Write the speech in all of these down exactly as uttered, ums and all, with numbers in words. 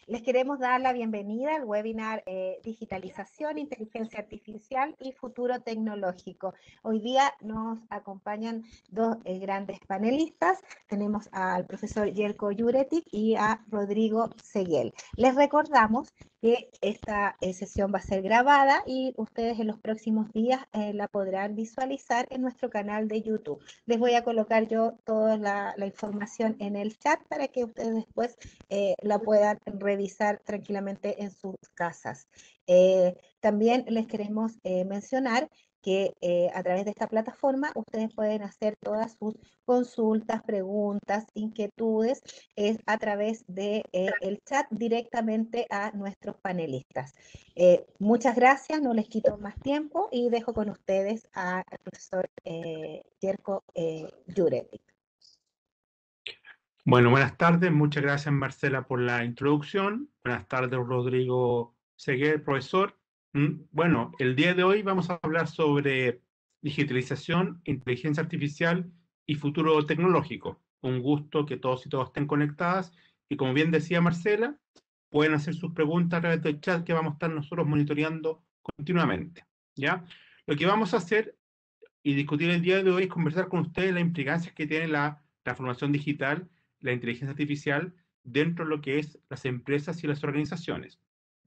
Les queremos dar la bienvenida al webinar eh, Digitalización, Inteligencia Artificial y Futuro Tecnológico. Hoy día nos acompañan dos eh, grandes panelistas. Tenemos al profesor Jelko Juretic y a Rodrigo Seguel. Les recordamos que esta eh, sesión va a ser grabada y ustedes en los próximos días eh, la podrán visualizar en nuestro canal de YouTube. Les voy a colocar yo toda la, la información en el chat para que ustedes después eh, la puedan revisar tranquilamente en sus casas. Eh, también les queremos eh, mencionar que eh, a través de esta plataforma ustedes pueden hacer todas sus consultas, preguntas, inquietudes, es a través del de, eh, chat directamente a nuestros panelistas. Eh, muchas gracias, no les quito más tiempo y dejo con ustedes al profesor eh, Jelko eh, Juretic. Bueno, buenas tardes. Muchas gracias, Marcela, por la introducción. Buenas tardes, Rodrigo Seguel, profesor. Bueno, el día de hoy vamos a hablar sobre digitalización, inteligencia artificial y futuro tecnológico. Un gusto que todos y todas estén conectadas. Y como bien decía Marcela, pueden hacer sus preguntas a través del chat que vamos a estar nosotros monitoreando continuamente. ¿Ya? Lo que vamos a hacer y discutir el día de hoy es conversar con ustedes las implicancias que tiene la transformación digital, la inteligencia artificial, dentro de lo que es las empresas y las organizaciones.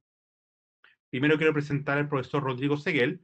Primero quiero presentar al profesor Rodrigo Seguel.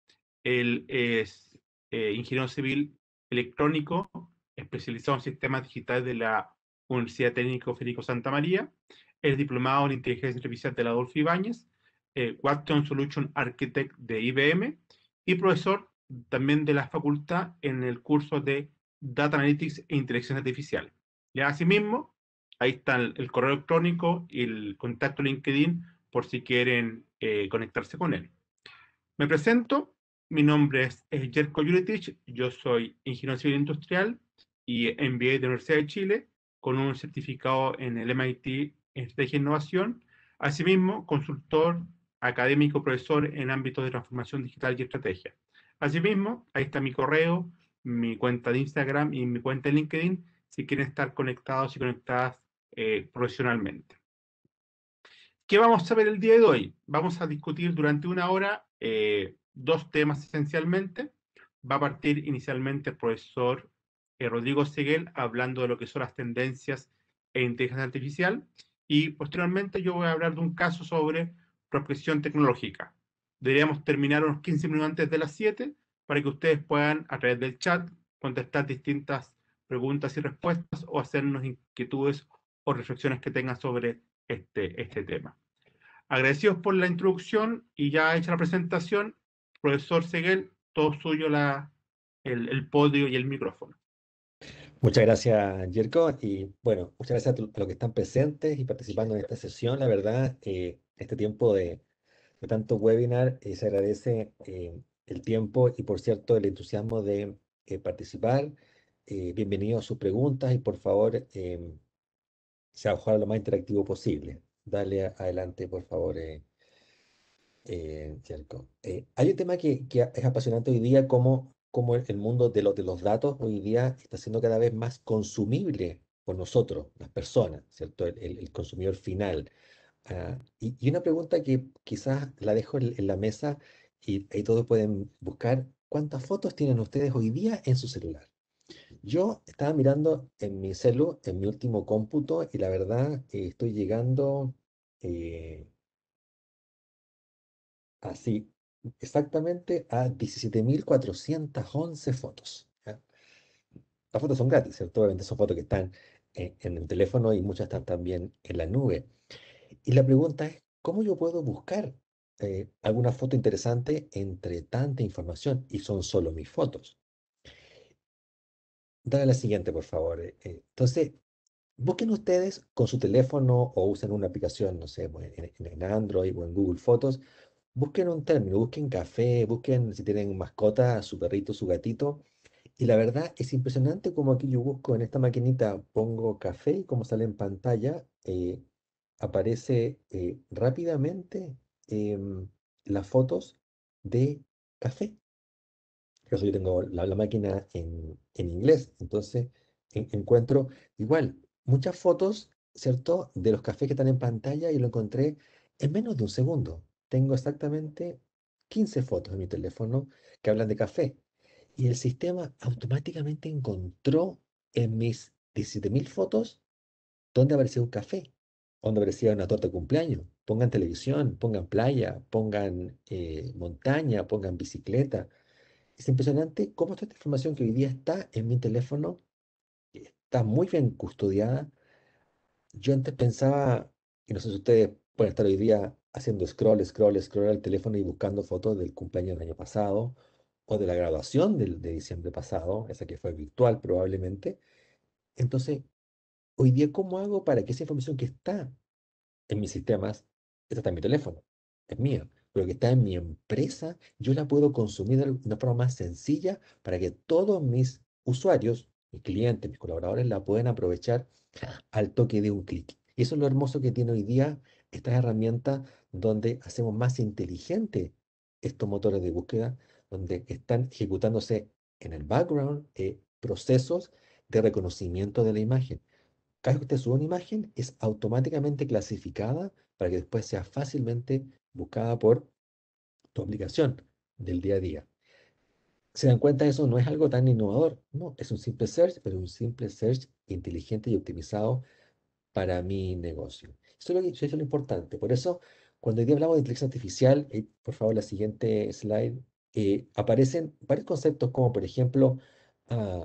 Él es eh, ingeniero civil electrónico, especializado en sistemas digitales de la Universidad Técnica Federico Santa María. Es diplomado en inteligencia artificial de la Adolfo Ibáñez, eh, Quantum Solution Architect de I B M y profesor también de la facultad en el curso de Data Analytics e Inteligencia Artificial. Ya asimismo, ahí está el, el correo electrónico y el contacto LinkedIn por si quieren eh, conectarse con él. Me presento, mi nombre es, es Jelko Juretic, yo soy ingeniero civil industrial y M B A de la Universidad de Chile con un certificado en el M I T en Estrategia e Innovación, asimismo consultor académico profesor en ámbitos de transformación digital y estrategia. Asimismo, ahí está mi correo, mi cuenta de Instagram y mi cuenta de LinkedIn si quieren estar conectados y conectadas eh, profesionalmente. ¿Qué vamos a ver el día de hoy? Vamos a discutir durante una hora eh, dos temas esencialmente. Va a partir inicialmente el profesor eh, Rodrigo Seguel hablando de lo que son las tendencias e inteligencia artificial y posteriormente yo voy a hablar de un caso sobre prospección tecnológica. Deberíamos terminar unos quince minutos antes de las siete para que ustedes puedan a través del chat contestar distintas preguntas y respuestas o hacernos inquietudes o reflexiones que tengan sobre este, este tema. Agradecidos por la introducción y ya hecha la presentación, profesor Seguel, todo suyo la, el, el podio y el micrófono. Muchas gracias, Jerko, y bueno, muchas gracias a, a los que están presentes y participando en esta sesión. La verdad, eh, este tiempo de, de tanto webinar, eh, se agradece eh, el tiempo y, por cierto, el entusiasmo de eh, participar. Eh, bienvenidos a sus preguntas y, por favor, eh, sea ojalá lo más interactivo posible. Dale a- adelante, por favor, eh, eh, Jerko. Eh, hay un tema que, que es apasionante hoy día, como, como el, el mundo de, los de los datos hoy día está siendo cada vez más consumible por nosotros, las personas, ¿cierto? El, el- el consumidor final. Ah, y, y una pregunta que quizás la dejo en, en la mesa y ahí todos pueden buscar, ¿cuántas fotos tienen ustedes hoy día en su celular? Yo estaba mirando en mi celu, en mi último cómputo, y la verdad eh, estoy llegando eh, así exactamente a diecisiete mil cuatrocientas once fotos. ¿Ya? Las fotos son gratis, ¿cierto? Obviamente son fotos que están en, en el teléfono y muchas están también en la nube. Y la pregunta es, ¿cómo yo puedo buscar eh, alguna foto interesante entre tanta información? Y son solo mis fotos. Dale a la siguiente, por favor. eh, eh. Entonces, busquen ustedes con su teléfono o usen una aplicación, no sé, pues, en, en- en Android o en Google Fotos. Busquen un término, busquen café, busquen si tienen mascota, su perrito, su gatito. Y la verdad es impresionante como aquí yo busco en esta maquinita, pongo café y como sale en pantalla, eh, aparece eh, rápidamente em, las fotos de café. Por eso yo tengo la, la máquina en, en inglés, entonces en- encuentro igual muchas fotos ¿cierto? De los cafés que están en pantalla y lo encontré en menos de un segundo. Tengo exactamente quince fotos en mi teléfono que hablan de café. Y el sistema automáticamente encontró en mis diecisiete mil fotos dónde aparecía un café, dónde aparecía una torta de cumpleaños. Pongan televisión, pongan playa, pongan eh, montaña, pongan bicicleta. Es impresionante cómo toda esta información que hoy día está en mi teléfono está muy bien custodiada. Yo antes pensaba, y no sé si ustedes pueden estar hoy día haciendo scroll, scroll, scroll al teléfono y buscando fotos del cumpleaños del año pasado o de la graduación del, de diciembre pasado, esa que fue virtual probablemente. Entonces, hoy día, ¿cómo hago para que esa información que está en mis sistemas, esta está en mi teléfono, es mía, pero que está en mi empresa, yo la puedo consumir de una forma más sencilla para que todos mis usuarios, mis clientes, mis colaboradores la puedan aprovechar al toque de un clic? Y eso es lo hermoso que tiene hoy día estas herramientas donde hacemos más inteligente estos motores de búsqueda, donde están ejecutándose en el background eh, procesos de reconocimiento de la imagen. Cada vez que usted sube una imagen, es automáticamente clasificada para que después sea fácilmente buscada por tu aplicación del día a día. ¿Se dan cuenta? Eso no es algo tan innovador, no, es un simple search, pero un simple search inteligente y optimizado para mi negocio. Eso es lo, que- eso es lo importante. Por eso, cuando hoy día hablamos de inteligencia artificial, eh, por favor, la siguiente slide, eh, aparecen varios conceptos como, por ejemplo, ah,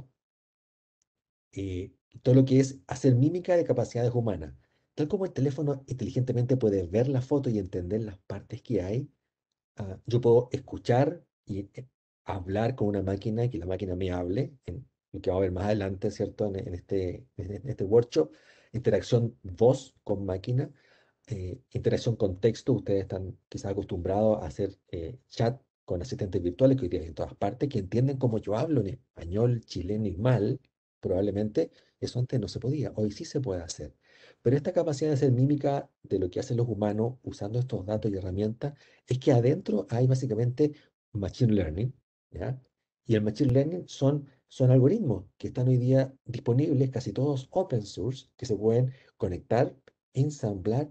eh, todo lo que es hacer mímica de capacidades humanas. Tal como el teléfono inteligentemente puede ver la foto y entender las partes que hay, ah, yo puedo escuchar y eh, hablar con una máquina y que la máquina me hable, en lo que vamos a ver más adelante, ¿cierto? En, en este, en este workshop, interacción voz con máquina, eh, interacción con texto. Ustedes están quizás acostumbrados a hacer eh, chat con asistentes virtuales que hoy día hay en todas partes, que entienden cómo yo hablo en español, chileno y mal, probablemente. Eso antes no se podía, hoy sí se puede hacer. Pero esta capacidad de hacer mímica de lo que hacen los humanos usando estos datos y herramientas es que adentro hay básicamente Machine Learning, ¿ya? Y el Machine Learning son, son algoritmos que están hoy día disponibles, casi todos open source, que se pueden conectar, ensamblar,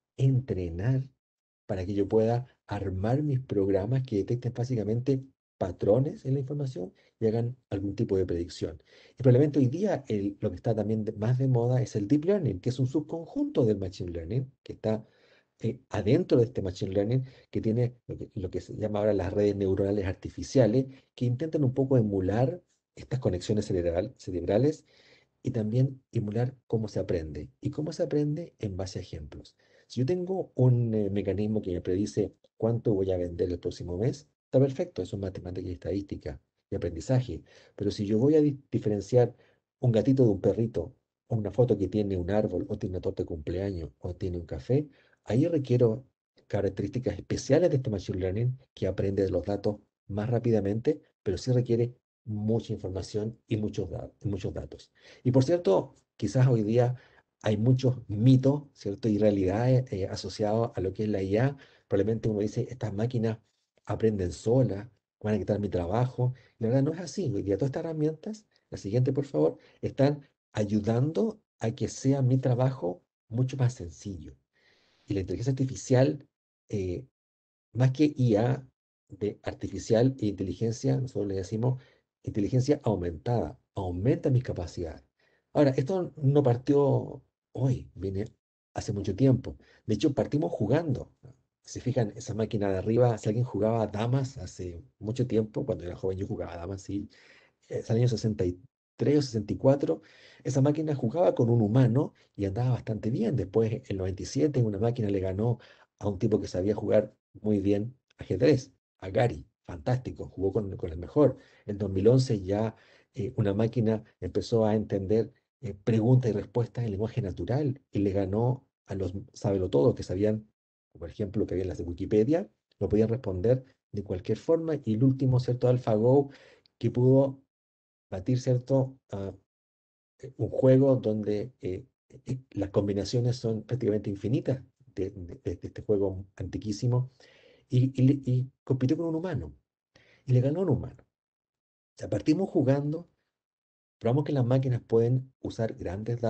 entrenar para que yo pueda armar mis programas que detecten básicamente patrones en la información y hagan algún tipo de predicción. Y probablemente hoy día el- lo que está también de- más de moda es el Deep Learning, que es un subconjunto del Machine Learning, que está eh, adentro de este Machine Learning, que tiene lo que, lo que se llama ahora las redes neuronales artificiales, que intentan un poco emular estas conexiones cerebral- cerebrales y también emular cómo se aprende. ¿Y cómo se aprende? En base a ejemplos. Si yo tengo un eh, mecanismo que me predice cuánto voy a vender el próximo mes, está perfecto, eso es matemática y estadística y aprendizaje. Pero si yo voy a di- diferenciar un gatito de un perrito, o una foto que tiene un árbol, o tiene una torta de cumpleaños, o tiene un café, ahí requiero características especiales de este Machine Learning que aprende de los datos más rápidamente, pero sí requiere mucha información y muchos, da- y muchos datos. Y por cierto, quizás hoy día hay muchos mitos, ¿cierto? Y realidades eh, asociados a lo que es la I A. Probablemente uno dice, estas máquinas aprenden solas, van a quitar mi trabajo. La verdad no es así. Hoy día todas estas herramientas, la siguiente por favor, están ayudando a que sea mi trabajo mucho más sencillo. Y la inteligencia artificial, eh, más que I A de artificial e inteligencia, nosotros le decimos inteligencia aumentada, aumenta mis capacidades. Ahora, esto no partió hoy, viene hace mucho tiempo. De hecho, partimos jugando. Si se fijan, esa máquina de arriba, si alguien jugaba damas hace mucho tiempo, cuando era joven yo jugaba damas, sí, es el año sesenta y tres o sesenta y cuatro, esa máquina jugaba con un humano y andaba bastante bien. Después, en el noventa y siete, una máquina le ganó a un tipo que sabía jugar muy bien ajedrez, a Gary, fantástico, jugó con, con el mejor. En dos mil once ya eh, una máquina empezó a entender eh, preguntas y respuestas en lenguaje natural y le ganó a los todo que sabían, por ejemplo, que había en las de Wikipedia, lo podían responder de cualquier forma. Y el último, ¿cierto? AlphaGo, que pudo batir, ¿cierto? a eh, un juego donde eh, eh, las combinaciones son prácticamente infinitas de, de- de este juego antiquísimo y, y le- y compitió con un humano y le ganó a un humano. O sea, partimos jugando, probamos que las máquinas pueden usar grandes datos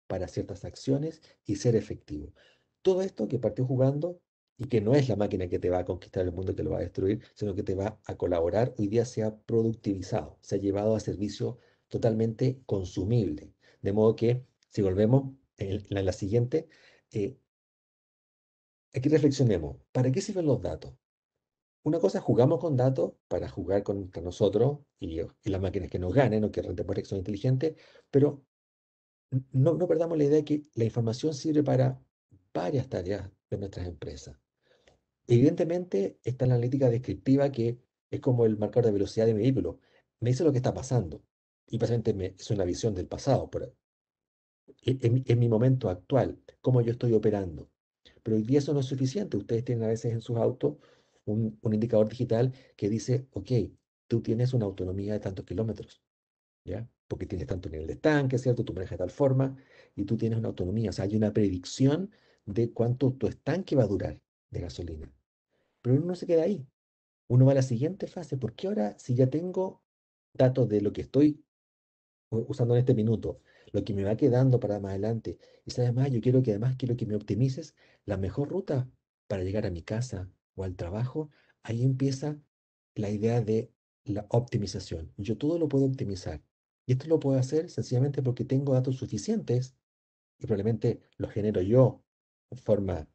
para ciertas acciones y ser efectivo. Todo esto que partió jugando y que no es la máquina que te va a conquistar el mundo y te lo va a destruir, sino que te va a colaborar, hoy día se ha productivizado, se ha llevado a servicio totalmente consumible. De modo que, si volvemos en la, en la siguiente, eh, aquí reflexionemos, ¿para qué sirven los datos? Una cosa es jugamos con datos para jugar contra nosotros y, y las máquinas que nos ganen o que rentemos que son inteligentes, pero no, no perdamos la idea de que la información sirve para varias tareas de nuestras empresas. Evidentemente está la analítica descriptiva que es como el marcador de velocidad de mi vehículo. Me dice lo que está pasando y básicamente me, es una visión del pasado, pero en, en mi en mi momento actual, cómo yo estoy operando. Pero hoy día eso no es suficiente. Ustedes tienen a veces en sus autos un, un indicador digital que dice, ok, tú tienes una autonomía de tantos kilómetros, ¿ya? Porque tienes tanto nivel de estanque, ¿cierto? Tú manejas de tal forma y tú tienes una autonomía. O sea, hay una predicción de cuánto tu estanque va a durar de gasolina. Pero uno no se queda ahí. Uno va a la siguiente fase. ¿Por qué ahora, si ya tengo datos de lo que estoy u- usando en este minuto, lo que me va quedando para más adelante, y sabes más, yo quiero que además quiero que me optimices la mejor ruta para llegar a mi casa o al trabajo? Ahí empieza la idea de la optimización. Yo todo lo puedo optimizar. Y esto lo puedo hacer sencillamente porque tengo datos suficientes y probablemente los genero yo de forma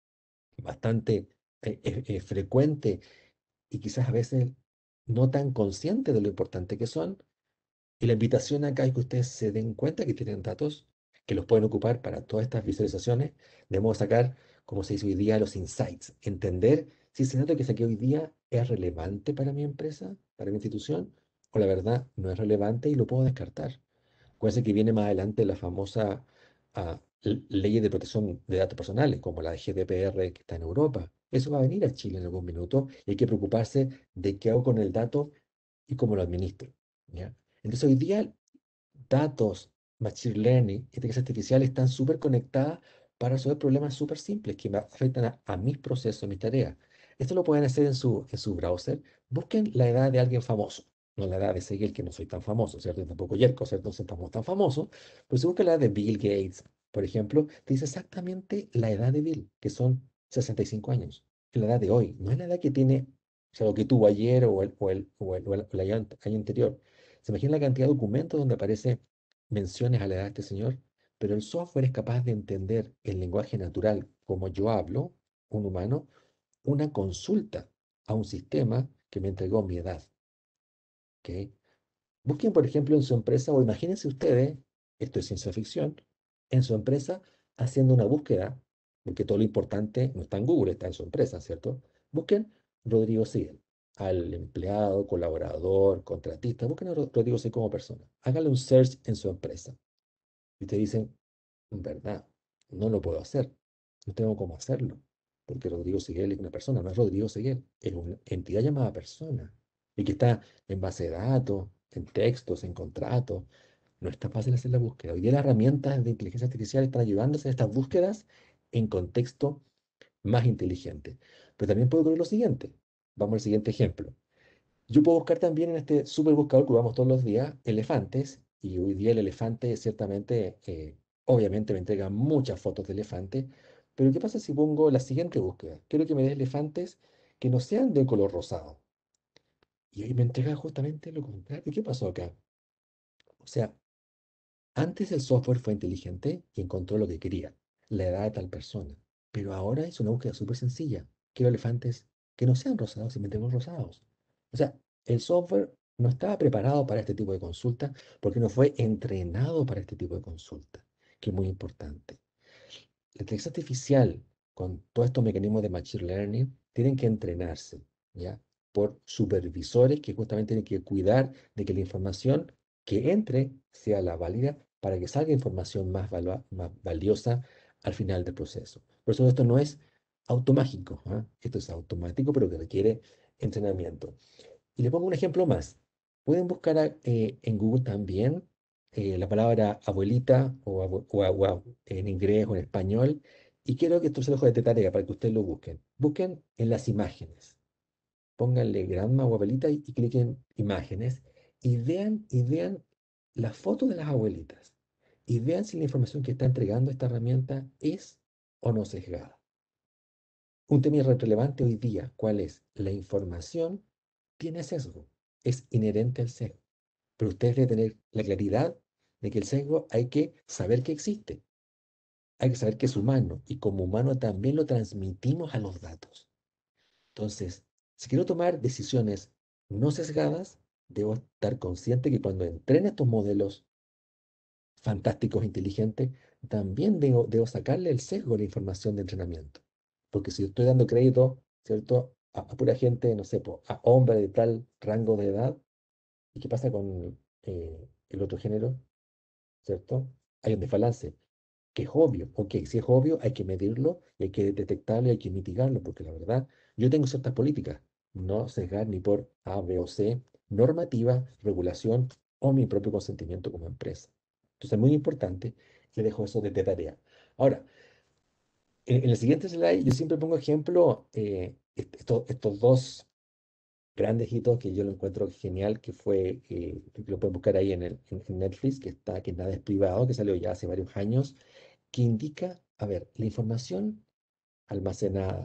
bastante eh, eh, eh, frecuente y quizás a veces no tan consciente de lo importante que son. Y la invitación acá es que ustedes se den cuenta que tienen datos que los pueden ocupar para todas estas visualizaciones. Debemos sacar, como se dice hoy día, los insights, entender si ese dato que saqué hoy día es relevante para mi empresa, para mi institución, o la verdad no es relevante y lo puedo descartar. Acuérdense que viene más adelante la famosa ah, l- ley de protección de datos personales, como la de G D P R que está en Europa. Eso va a venir a Chile en algún minuto y hay que preocuparse de qué hago con el dato y cómo lo administro, ¿ya? Entonces hoy día datos, machine learning, inteligencia artificial están súper conectadas para resolver problemas súper simples que me afectan a, a mis procesos, a mis tareas. Esto lo pueden hacer en su, en su browser. Busquen la edad de alguien famoso, no la edad de Seguel, que no soy tan famoso, ¿cierto? Y tampoco Yerko, ¿cierto? No somos tan famosos. Pero si buscan la edad de Bill Gates, por ejemplo, te dice exactamente la edad de Bill, que son sesenta y cinco años. Es la edad de hoy, no es la edad que tiene, o sea, lo que tuvo ayer o el, o el, o el, o el- o el año ante- año anterior. ¿Se imagina la cantidad de documentos donde aparece menciones a la edad de este señor? Pero el software es capaz de entender el lenguaje natural, como yo hablo, un humano, una consulta a un sistema que me entregó mi edad. ¿Ok? Busquen, por ejemplo, en su empresa, o imagínense ustedes, esto es ciencia ficción, en su empresa haciendo una búsqueda, porque todo lo importante no está en Google, está en su empresa, ¿cierto? Busquen Rodrigo Sigel, al empleado, colaborador, contratista, busquen a Ro- Rodrigo Sigel como persona. Háganle un search en su empresa. Y te dicen, verdad, no lo puedo hacer, no tengo cómo hacerlo, porque Rodrigo Seguel es una persona, no es Rodrigo Seguel, es una entidad llamada persona, y que está en base de datos, en textos, en contratos. No está fácil hacer la búsqueda. Hoy día las herramientas de inteligencia artificial están ayudándose a estas búsquedas en contexto más inteligente. Pero también puedo ocurrir lo siguiente. Vamos al siguiente ejemplo. Yo puedo buscar también en este super buscador que usamos todos los días, elefantes, y hoy día el elefante ciertamente, eh, obviamente me entrega muchas fotos de elefantes, pero ¿qué pasa si pongo la siguiente búsqueda? Quiero que me dé elefantes que no sean de color rosado. Y hoy me entrega justamente lo contrario. ¿Qué pasó acá? O sea, antes el software fue inteligente y encontró lo que quería, la edad de tal persona, pero ahora es una búsqueda súper sencilla. Quiero elefantes que no sean rosados y me entregó rosados. O sea, el software no estaba preparado para este tipo de consulta porque no fue entrenado para este tipo de consulta, que es muy importante. La inteligencia artificial, con todos estos mecanismos de machine learning, tienen que entrenarse, ¿ya? Por supervisores que justamente tienen que cuidar de que la información que entre sea la válida para que salga información más, valua- más valiosa al final del proceso. Por eso esto no es automágico, ¿ah? Esto es automático, pero que requiere entrenamiento. Y les pongo un ejemplo más. Pueden buscar a- eh, en Google también eh, la palabra abuelita o, abue- o agua en inglés o en español. Y quiero que esto se lo dejo de tarea para que ustedes lo busquen. Busquen en las imágenes. Pónganle grandma o abuelita y, y cliquen imágenes y vean, y vean las fotos de las abuelitas. y vean si la información que está entregando esta herramienta es o no sesgada. Un tema relevante hoy día, ¿cuál es? La información tiene sesgo, es inherente al sesgo, pero ustedes deben tener la claridad de que el sesgo hay que saber que existe, hay que saber que es humano y como humano también lo transmitimos a los datos. Entonces, si quiero tomar decisiones no sesgadas, debo estar consciente que cuando entrene estos modelos fantásticos, inteligentes, también debo, debo sacarle el sesgo a la información de entrenamiento. Porque si yo estoy dando crédito, ¿cierto? A, a pura gente, no sé, po, a hombre de tal rango de edad, ¿y qué pasa con eh, el otro género? ¿Cierto? Hay un desbalance, que es obvio. Ok, si es obvio, hay que medirlo y hay que detectarlo y hay que mitigarlo, porque la verdad, yo tengo ciertas políticas, no sesgar ni por A, B o C, normativa, regulación o mi propio consentimiento como empresa. Entonces es muy importante, le dejo eso de, de tarea. Ahora, en, en el siguiente slide yo siempre pongo ejemplo, eh, est- estos, estos dos grandes hitos que yo lo encuentro genial, que fue, eh, que lo pueden buscar ahí en, el, en, en Netflix, que está, que nada es privado, que salió ya hace varios años, que indica, a ver, la información almacenada,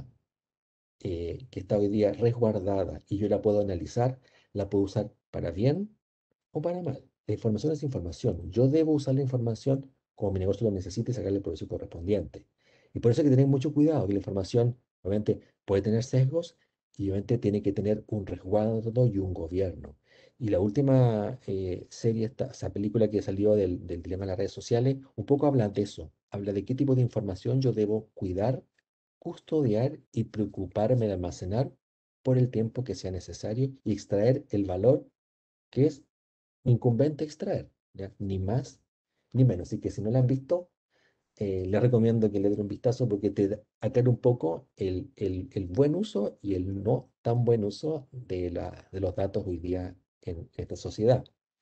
eh, que está hoy día resguardada y yo la puedo analizar, la puedo usar para bien o para mal. La información es información. Yo debo usar la información como mi negocio lo necesite y sacarle el provecho correspondiente. Y por eso hay que tener mucho cuidado, que la información obviamente puede tener sesgos y obviamente tiene que tener un resguardo y un gobierno. Y la última eh, serie, esta, esa película que salió del, del dilema de las redes sociales, un poco habla de eso. Habla de qué tipo de información yo debo cuidar, custodiar y preocuparme de almacenar por el tiempo que sea necesario y extraer el valor que es incumbente extraer, ¿ya? Ni más ni menos. Así que si no la han visto, eh, les recomiendo que le den un vistazo porque te da- aclara un poco el, el- el buen uso y el no tan buen uso de, la, de los datos hoy día en esta sociedad.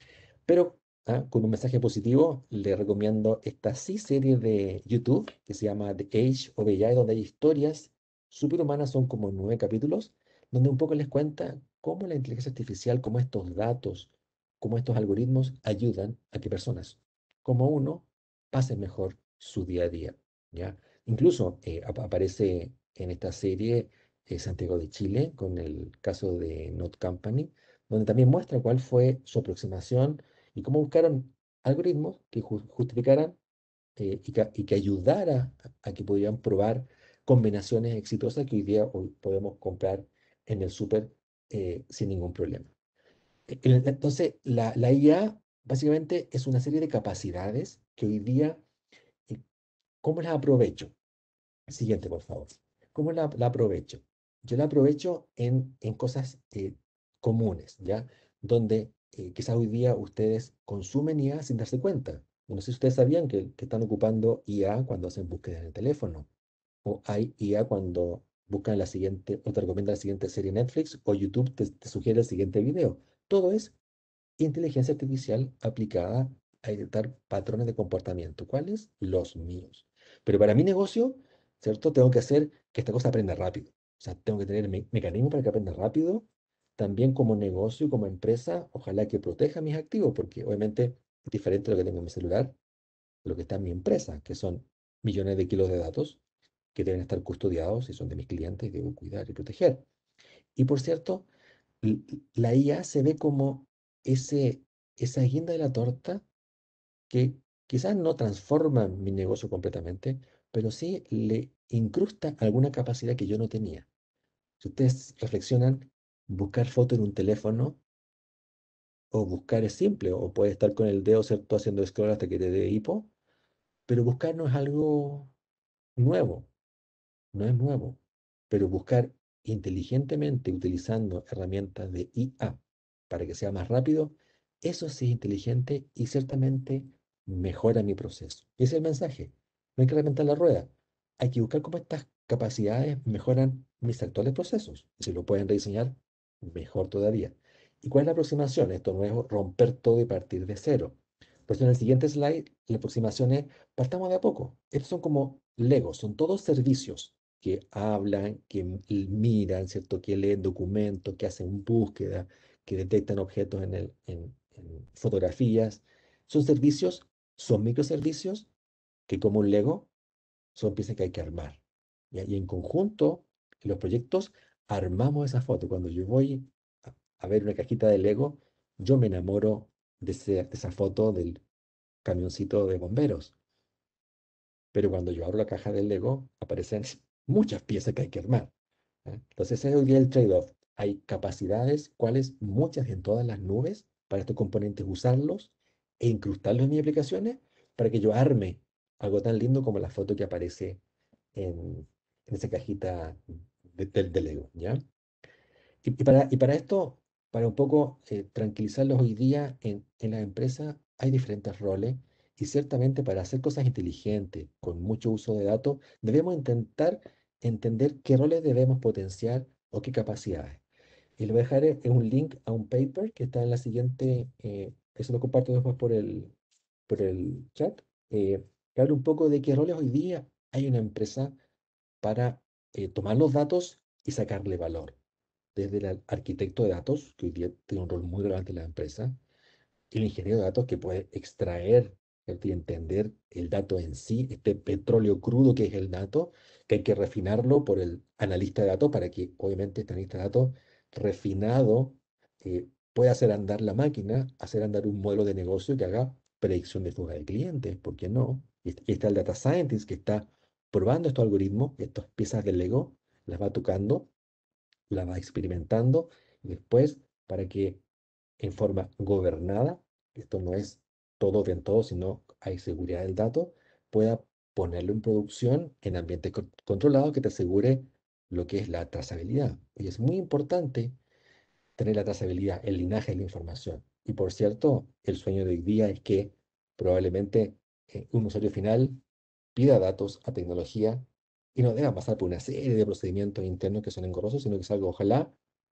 Pero ah, con un mensaje positivo, le recomiendo esta sí serie de YouTube que se llama The Age of A I, donde hay historias superhumanas, son como nueve capítulos, donde un poco les cuenta cómo la inteligencia artificial, cómo estos datos, cómo estos algoritmos ayudan a que personas como uno pasen mejor su día a día, ¿ya? Incluso eh, ap- aparece en esta serie eh, Santiago de Chile con el caso de Not Company, donde también muestra cuál fue su aproximación y cómo buscaron algoritmos que ju- justificaran eh, y, que, y que ayudara a, a que pudieran probar combinaciones exitosas que hoy día hoy podemos comprar en el súper eh, sin ningún problema. E- el- Entonces, la, la I A básicamente es una serie de capacidades que hoy día, eh, ¿cómo las aprovecho? Siguiente, por favor. ¿Cómo la, la aprovecho? Yo la aprovecho en, en cosas eh, comunes, ¿ya? Donde eh, quizás hoy día ustedes consumen I A sin darse cuenta. No sé si ustedes sabían que, que están ocupando I A cuando hacen búsqueda en el teléfono. O hay I A cuando buscan la siguiente, o te recomienda la siguiente serie en Netflix, o YouTube te, te sugiere el siguiente video. Todo es inteligencia artificial aplicada a detectar patrones de comportamiento. ¿Cuáles? Los míos. Pero para mi negocio, ¿cierto? Tengo que hacer que esta cosa aprenda rápido. O sea, tengo que tener me mecanismos para que aprenda rápido. También como negocio, como empresa, ojalá que proteja mis activos, porque obviamente es diferente lo que tengo en mi celular, de lo que está en mi empresa, que son millones de kilos de datos que deben estar custodiados y son de mis clientes y debo cuidar y proteger. Y por cierto, l- la I A se ve como ese, esa guinda de la torta que quizás no transforma mi negocio completamente, pero sí le incrusta alguna capacidad que yo no tenía. Si ustedes reflexionan, buscar foto en un teléfono o buscar es simple, o puede estar con el dedo, ¿cierto?, haciendo scroll hasta que te dé hipo, pero buscar no es algo nuevo. No es nuevo, pero buscar inteligentemente utilizando herramientas de I A para que sea más rápido, eso sí es inteligente y ciertamente mejora mi proceso. Ese es el mensaje. No hay que reinventar la rueda. Hay que buscar cómo estas capacidades mejoran mis actuales procesos. Y si lo pueden rediseñar, mejor todavía. ¿Y cuál es la aproximación? Esto no es romper todo y partir de cero. Por eso en el siguiente slide, la aproximación es, partamos de a poco. Estos son como Legos, son todos servicios que hablan, que m- l- miran, ¿cierto? Que leen documentos, que hacen búsqueda, que detectan objetos en el, en, en fotografías. Son servicios Son microservicios que, como un Lego, son piezas que hay que armar. ¿Ya? Y en conjunto, en los proyectos, armamos esa foto. Cuando yo voy a, a ver una cajita de Lego, yo me enamoro de, ese- de esa foto del camioncito de bomberos. Pero cuando yo abro la caja del Lego, aparecen muchas piezas que hay que armar. ¿Ya? Entonces, ese es hoy día el trade-off. Hay capacidades, cuales muchas en todas las nubes, para estos componentes usarlos e incrustarlos en mis aplicaciones para que yo arme algo tan lindo como la foto que aparece en, en esa cajita de, del de Lego, ¿ya? Y, y para, y para esto, para un poco eh, tranquilizarlos hoy día en, en la empresa, hay diferentes roles y ciertamente para hacer cosas inteligentes, con mucho uso de datos, debemos intentar entender qué roles debemos potenciar o qué capacidades. Y le voy a dejar eh, un link a un paper que está en la siguiente, eh, eso lo comparto después por el, por el chat, eh, que habla un poco de qué roles hoy día hay en una empresa para eh, tomar los datos y sacarle valor. Desde el arquitecto de datos, que hoy día tiene un rol muy relevante en la empresa, y el ingeniero de datos que puede extraer, ¿cierto? Y entender el dato en sí, este petróleo crudo que es el dato, que hay que refinarlo por el analista de datos para que obviamente este analista de datos refinado eh, pueda hacer andar la máquina, hacer andar un modelo de negocio que haga predicción de fuga de clientes, ¿por qué no? Y est- y está el data scientist que está probando estos algoritmos, estas piezas del Lego, las va tocando, las va experimentando y después para que en forma gobernada, esto no es todo bien todo, sino hay seguridad del dato, pueda ponerlo en producción en ambiente co- controlado que te asegure lo que es la trazabilidad. Y es muy importante tener la trazabilidad, el linaje de la información. Y por cierto, el sueño de hoy día es que probablemente eh, un usuario final pida datos a tecnología y no deba pasar por una serie de procedimientos internos que son engorrosos, sino que es algo, ojalá,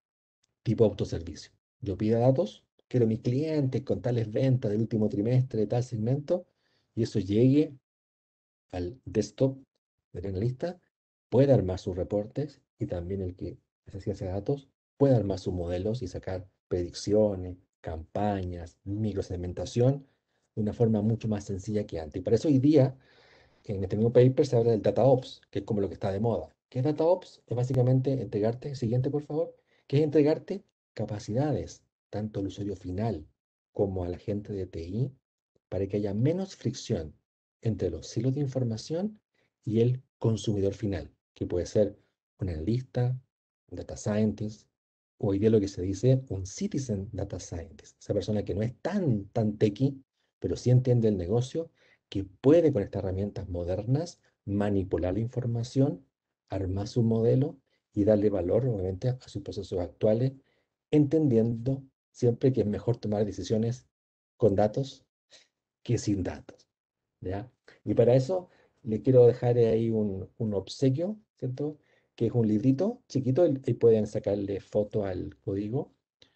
tipo autoservicio. Yo pido datos, quiero mis clientes con tales ventas del último trimestre de tal segmento, y eso llegue al desktop del analista, puede armar sus reportes y también el que hace ciencia de datos puede armar sus modelos y sacar predicciones, campañas, microsegmentación de una forma mucho más sencilla que antes. Y para eso hoy día en este mismo paper se habla del DataOps, que es como lo que está de moda. ¿Qué es DataOps? Es básicamente entregarte, siguiente por favor, que es entregarte capacidades, tanto al usuario final como a la gente de T I, para que haya menos fricción entre los silos de información y el consumidor final, que puede ser un analista, un data scientist, o hoy día lo que se dice un citizen data scientist, esa persona que no es tan, tan techie, pero sí entiende el negocio, que puede con estas herramientas modernas manipular la información, armar su modelo y darle valor, obviamente, a sus procesos actuales, entendiendo siempre que es mejor tomar decisiones con datos que sin datos, ¿ya? Y para eso le quiero dejar ahí un, un obsequio, ¿cierto? Que es un librito chiquito, y y pueden sacarle foto al código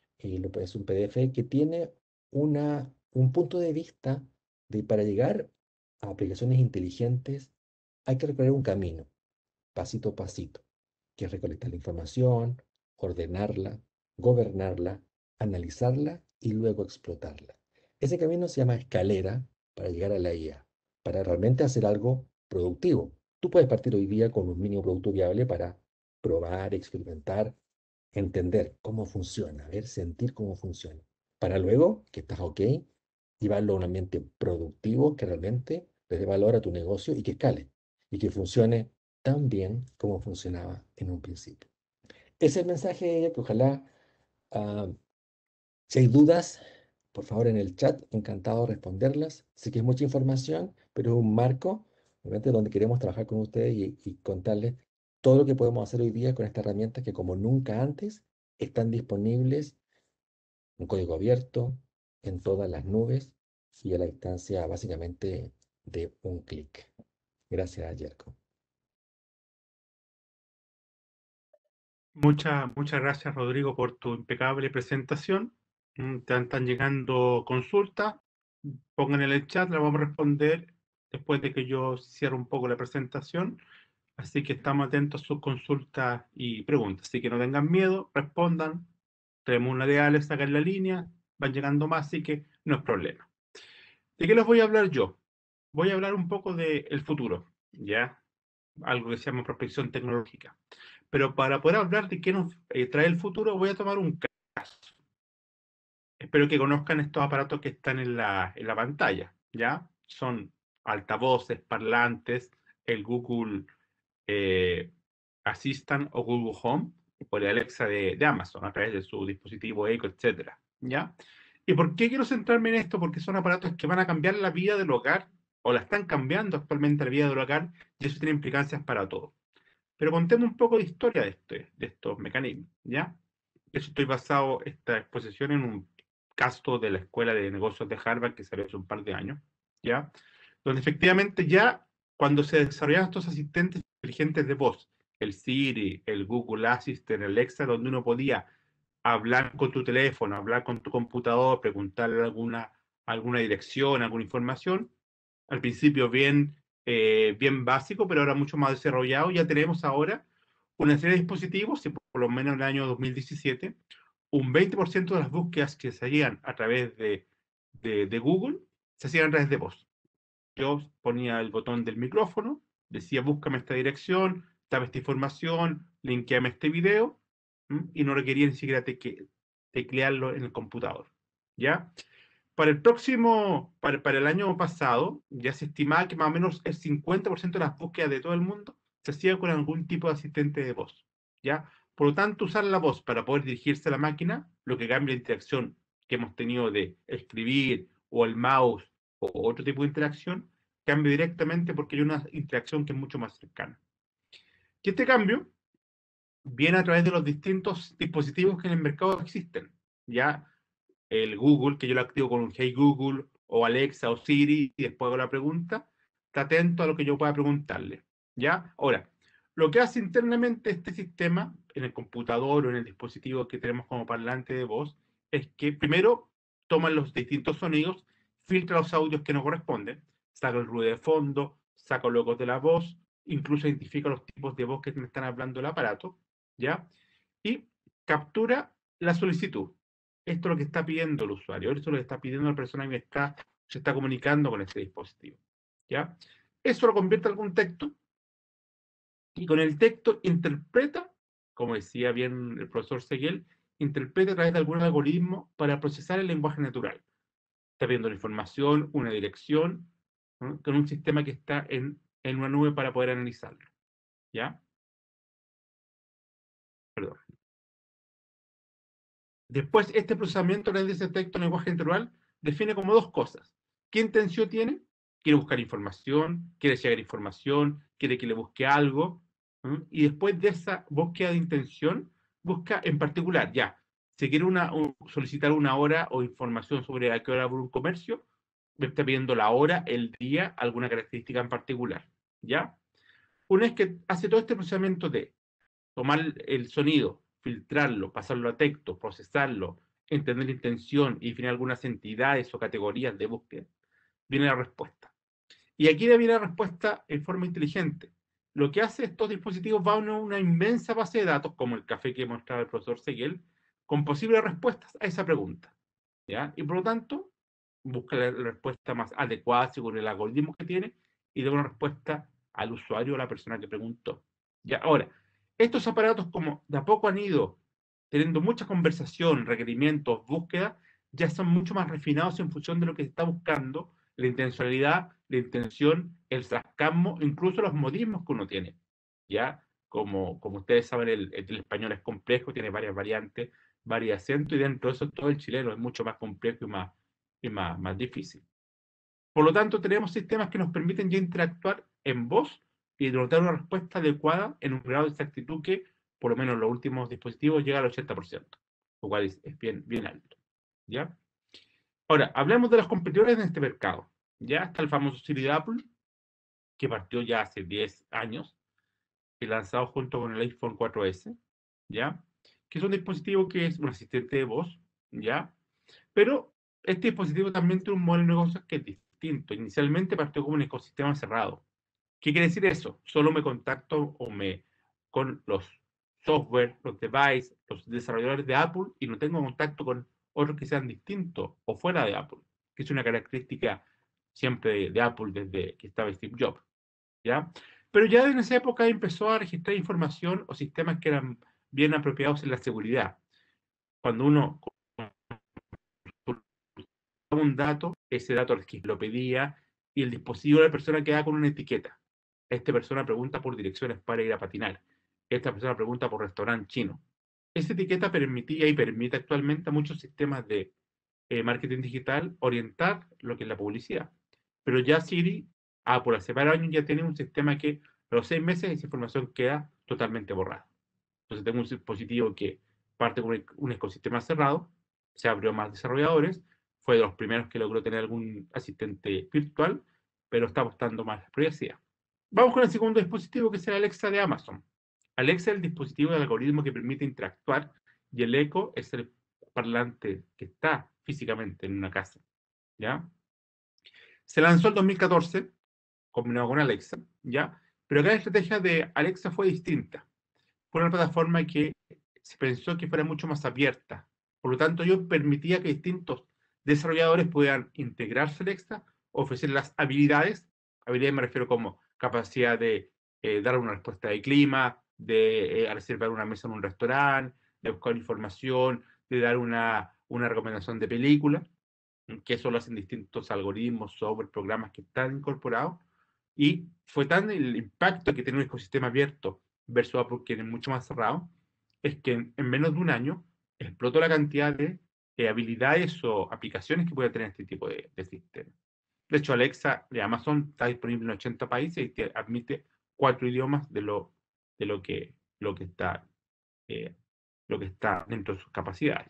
y lo es un P D F que tiene una, un punto de vista de para llegar a aplicaciones inteligentes hay que recorrer un camino, pasito a pasito, que es recolectar la información, ordenarla, gobernarla, analizarla y luego explotarla. Ese camino se llama escalera para llegar a la I A, para realmente hacer algo productivo. Tú puedes partir hoy día con un mínimo producto viable para probar, experimentar, entender cómo funciona, ver, sentir cómo funciona, para luego que estás ok, llevarlo a un ambiente productivo que realmente le dé valor a tu negocio y que escale y que funcione tan bien como funcionaba en un principio. Ese es el mensaje que ojalá, ah, si hay dudas, por favor en el chat, encantado de responderlas. Sé que es mucha información, pero es un marco, obviamente, donde queremos trabajar con ustedes y, y contarles todo lo que podemos hacer hoy día con estas herramientas que como nunca antes están disponibles en código abierto, en todas las nubes y a la distancia básicamente de un clic. Gracias, Yerko. Muchas, muchas gracias, Rodrigo, por tu impecable presentación. Mm, Te están llegando consultas. Pongan en el chat, la vamos a responder después de que yo cierre un poco la presentación. Así que estamos atentos a sus consultas y preguntas. Así que no tengan miedo, respondan. Tenemos una de Alex acá en la línea, van llegando más, así que no es problema. ¿De qué les voy a hablar yo? Voy a hablar un poco del futuro, ¿ya? Algo que se llama prospección tecnológica. Pero para poder hablar de qué nos eh, trae el futuro, voy a tomar un caso. Espero que conozcan estos aparatos que están en la, en la pantalla, ¿ya? Son altavoces, parlantes, el Google eh, Assistant o Google Home, por el Alexa de, de Amazon, a través de su dispositivo Echo, etcétera, ¿ya? ¿Y por qué quiero centrarme en esto? Porque son aparatos que van a cambiar la vida del hogar, o la están cambiando actualmente la vida del hogar, y eso tiene implicancias para todo. Pero contemos un poco de historia de, este, de estos mecanismos, ¿ya? Eso estoy basado, esta exposición, en un caso de la Escuela de Negocios de Harvard que salió hace un par de años, ¿ya? Donde efectivamente ya cuando se desarrollaron estos asistentes inteligentes de voz, el Siri, el Google Assistant, el Alexa, donde uno podía hablar con tu teléfono, hablar con tu computador, preguntarle alguna, alguna dirección, alguna información, al principio bien, eh, bien básico, pero ahora mucho más desarrollado. Ya tenemos ahora una serie de dispositivos, y por lo menos en el año dos mil diecisiete, un veinte por ciento de las búsquedas que se hacían a través de, de, de Google se hacían a través de voz. Yo ponía el botón del micrófono, decía búscame esta dirección, dame esta información, linkeame este video, ¿m? Y no requería ni siquiera teque, teclearlo en el computador, ¿ya? Para el próximo, para, para el año pasado, ya se estimaba que más o menos el cincuenta por ciento de las búsquedas de todo el mundo se hacía con algún tipo de asistente de voz, ¿ya? Por lo tanto, usar la voz para poder dirigirse a la máquina, lo que cambia la interacción que hemos tenido de escribir o el mouse o otro tipo de interacción, cambia directamente porque hay una interacción que es mucho más cercana. Y este cambio viene a través de los distintos dispositivos que en el mercado existen, ¿ya? El Google, que yo lo activo con un Hey Google, o Alexa o Siri, y después hago la pregunta, está atento a lo que yo pueda preguntarle, ¿ya? Ahora, lo que hace internamente este sistema, en el computador o en el dispositivo que tenemos como parlante de voz, es que primero toma los distintos sonidos, filtra los audios que no corresponden, saca el ruido de fondo, saca los ecos de la voz, incluso identifica los tipos de voz que me están hablando el aparato, ¿ya? Y captura la solicitud. Esto es lo que está pidiendo el usuario, esto es lo que está pidiendo la persona que está, se está comunicando con este dispositivo, ¿ya? Eso lo convierte en algún texto, y con el texto interpreta, como decía bien el profesor Seguel, interpreta a través de algún algoritmo para procesar el lenguaje natural. Está viendo la información, una dirección, ¿no? Con un sistema que está en, en una nube para poder analizarlo, ¿ya? Perdón. Después, este procesamiento de ese texto en lenguaje natural define como dos cosas. ¿Qué intención tiene? Quiere buscar información, quiere llegar información, quiere que le busque algo, ¿eh? Y después de esa búsqueda de intención, busca en particular, ya, si quiere una, un, solicitar una hora o información sobre a qué hora abre un comercio, me está pidiendo la hora, el día, alguna característica en particular, ¿ya? Una vez que hace todo este procesamiento de tomar el sonido, filtrarlo, pasarlo a texto, procesarlo, entender la intención y definir algunas entidades o categorías de búsqueda, viene la respuesta. Y aquí viene la respuesta en forma inteligente. Lo que hace estos dispositivos va a una, una inmensa base de datos, como el café que mostraba el profesor Seguel, con posibles respuestas a esa pregunta, ¿ya? Y por lo tanto, busca la, la respuesta más adecuada según el algoritmo que tiene y da una respuesta al usuario o a la persona que preguntó. ¿Ya? Ahora, estos aparatos, como de a poco han ido teniendo mucha conversación, requerimientos, búsqueda, ya son mucho más refinados en función de lo que se está buscando, la intencionalidad, la intención, el sarcasmo, incluso los modismos que uno tiene, ¿ya? Como, como ustedes saben, el, el español es complejo, tiene varias variantes, varios acentos, y dentro de eso todo el chileno es mucho más complejo y más, y más, más difícil. Por lo tanto, tenemos sistemas que nos permiten ya interactuar en voz y notar una respuesta adecuada en un grado de exactitud que, por lo menos en los últimos dispositivos, llega al ochenta por ciento, lo cual es, es bien, bien alto, ¿ya? Ahora, hablemos de los competidores en este mercado. Ya está el famoso Siri de Apple, que partió ya hace diez años, y lanzado junto con el iPhone cuatro ese, ¿ya? Que es un dispositivo que es un asistente de voz, ¿ya? Pero este dispositivo también tiene un modelo de negocio que es distinto. Inicialmente partió como un ecosistema cerrado. ¿Qué quiere decir eso? Solo me contacto o me, con los software, los devices, los desarrolladores de Apple, y no tengo contacto con otros que sean distintos o fuera de Apple, que es una característica siempre de, de Apple desde que estaba Steve Jobs, ¿ya? Pero ya en esa época empezó a registrar información o sistemas que eran bien apropiados en la seguridad. Cuando uno un dato, ese dato lo pedía y el dispositivo de la persona quedaba con una etiqueta. Esta persona pregunta por direcciones para ir a patinar. Esta persona pregunta por restaurante chino. Esa etiqueta permitía y permite actualmente a muchos sistemas de eh, marketing digital orientar lo que es la publicidad. Pero ya Siri, ah, por hace varios años ya tiene un sistema que a los seis meses esa información queda totalmente borrada. Entonces tengo un dispositivo que parte con un ecosistema cerrado, se abrió más desarrolladores, fue de los primeros que logró tener algún asistente virtual, pero está apostando más la privacidad. Vamos con el segundo dispositivo, que es el Alexa de Amazon. Alexa es el dispositivo del algoritmo que permite interactuar y el Echo es el parlante que está físicamente en una casa, ¿ya? Se lanzó en dos mil catorce, combinado con Alexa, ¿ya? Pero acá la estrategia de Alexa fue distinta. Fue una plataforma que se pensó que fuera mucho más abierta. Por lo tanto, yo permitía que distintos desarrolladores puedan integrarse a Alexa, ofrecer las habilidades, habilidades me refiero como capacidad de eh, dar una respuesta de clima, de eh, reservar una mesa en un restaurante, de buscar información, de dar una, una recomendación de película, que eso lo hacen distintos algoritmos, software, programas que están incorporados. Y fue tan el impacto que tiene un ecosistema abierto versus Apple, que es mucho más cerrado, es que en, en menos de un año explotó la cantidad de eh, habilidades o aplicaciones que puede tener este tipo de, de sistema. De hecho, Alexa de Amazon está disponible en ochenta países y te admite cuatro idiomas de lo, de lo, que, lo, que, está, eh, lo que está dentro de sus capacidades.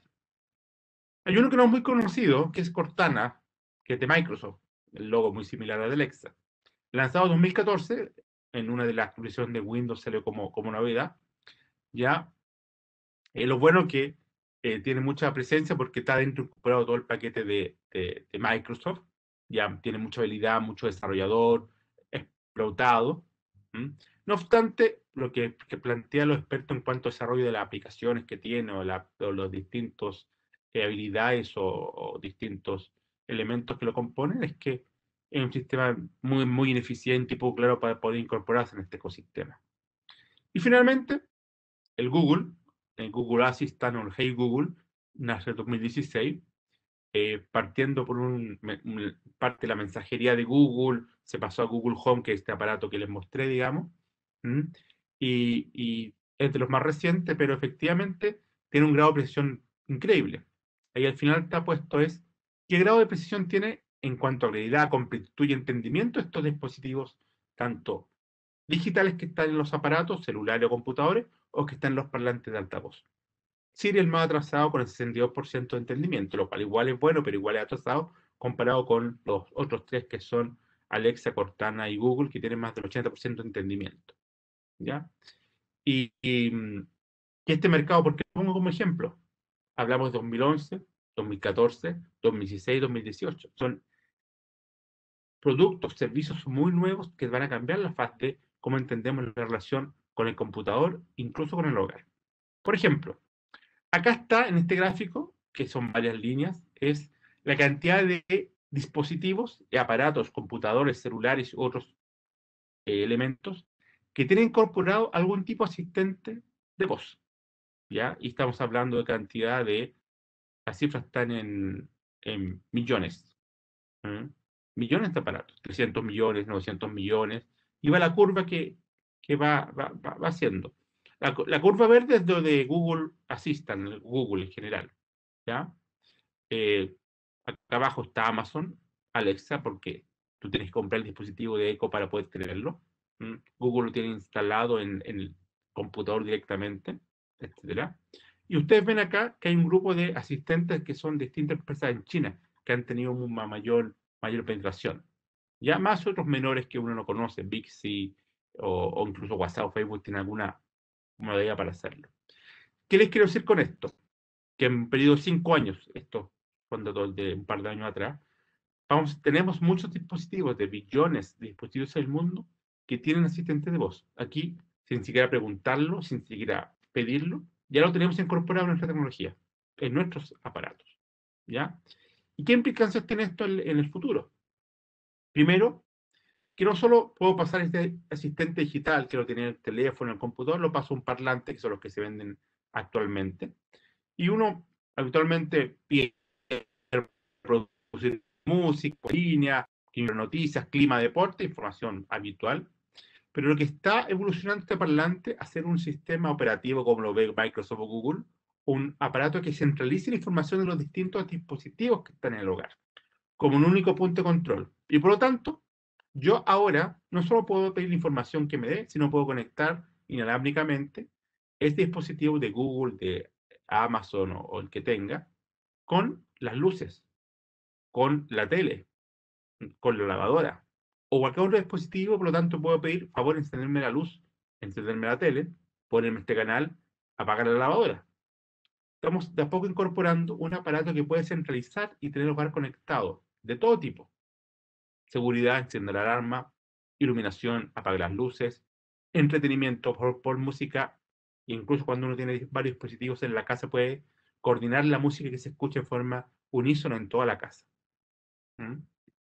Hay uno que no es muy conocido, que es Cortana, que es de Microsoft, el logo muy similar al de Alexa. Lanzado en dos mil catorce, en una de las actualizaciones de Windows salió como, como novedad, ya. Eh, lo bueno que eh, tiene mucha presencia porque está dentro incorporado todo el paquete de, de, de Microsoft, ya tiene mucha habilidad, mucho desarrollador, explotado. ¿Mm? No obstante, lo que, que plantean los expertos en cuanto a desarrollo de las aplicaciones que tiene o, la, o los distintos eh, habilidades o, o distintos elementos que lo componen es que es un sistema muy, muy ineficiente y poco claro para poder incorporarse en este ecosistema. Y finalmente, el Google, el Google Assistant o el Hey Google, nace en dos mil dieciséis, eh, partiendo por un, un, parte de la mensajería de Google, se pasó a Google Home, que es este aparato que les mostré, digamos, ¿Mm? y, y es de los más recientes, pero efectivamente tiene un grado de precisión increíble. Ahí al final está puesto es, ¿qué grado de precisión tiene en cuanto a habilidad, completud y entendimiento estos dispositivos, tanto digitales que están en los aparatos, celulares o computadores, o que están en los parlantes de altavoz? Siri es el más atrasado con el sesenta y dos por ciento de entendimiento, lo cual igual es bueno, pero igual es atrasado comparado con los otros tres que son Alexa, Cortana y Google, que tienen más del ochenta por ciento de entendimiento, ¿ya? Y, y, y este mercado, ¿por qué lo pongo como ejemplo? Hablamos de dos mil once, dos mil catorce, dos mil dieciséis, dos mil dieciocho. Son productos, servicios muy nuevos que van a cambiar la faz de cómo entendemos la relación con el computador, incluso con el hogar. Por ejemplo, acá está en este gráfico, que son varias líneas, es la cantidad de dispositivos y aparatos, computadores, celulares u otros eh, elementos que tienen incorporado algún tipo de asistente de voz, ¿ya? Y estamos hablando de cantidad de, las cifras están en, en millones, ¿eh? Millones de aparatos, trescientos millones, novecientos millones, y va la curva que, que va, va, va, va haciendo. La, la, curva verde es de, de Google Assistant, Google en general, ¿ya? Eh, acá abajo está Amazon, Alexa, porque tú tienes que comprar el dispositivo de Echo para poder tenerlo. ¿Mm? Google lo tiene instalado en, en el computador directamente, etcétera. Y ustedes ven acá que hay un grupo de asistentes que son distintas empresas en China que han tenido una mayor, mayor penetración. Ya más otros menores que uno no conoce, Bixby o, o incluso WhatsApp o Facebook tienen alguna modalidad para hacerlo. ¿Qué les quiero decir con esto? Que en un periodo de cinco años, esto cuando de un par de años atrás, vamos, tenemos muchos dispositivos, de billones de dispositivos en el mundo que tienen asistentes de voz. Aquí, sin siquiera preguntarlo, sin siquiera pedirlo, ya lo tenemos incorporado en nuestra tecnología, en nuestros aparatos, ¿ya? ¿Y qué implicancias tiene esto en, en el futuro? Primero, que no solo puedo pasar este asistente digital que lo tiene en el teléfono, en el computador, lo paso a un parlante, que son los que se venden actualmente. Y uno habitualmente pide producir música, línea, noticias, clima, deporte, información habitual. Pero lo que está evolucionando este parlante a ser un sistema operativo como lo ve Microsoft o Google, un aparato que centralice la información de los distintos dispositivos que están en el hogar, como un único punto de control. Y por lo tanto, yo ahora no solo puedo pedir la información que me dé, sino puedo conectar inalámbricamente este dispositivo de Google, de Amazon o, o el que tenga, con las luces, con la tele, con la lavadora o cualquier otro dispositivo. Por lo tanto, puedo pedir, favor, encenderme la luz, encenderme la tele, ponerme este canal, apagar la lavadora. Estamos de a poco incorporando un aparato que puede centralizar y tener el hogar conectado, de todo tipo. Seguridad, enciende la alarma, iluminación, apaga las luces, entretenimiento por, por música. Incluso cuando uno tiene varios dispositivos en la casa, puede coordinar la música que se escucha en forma unísona en toda la casa. ¿Mm?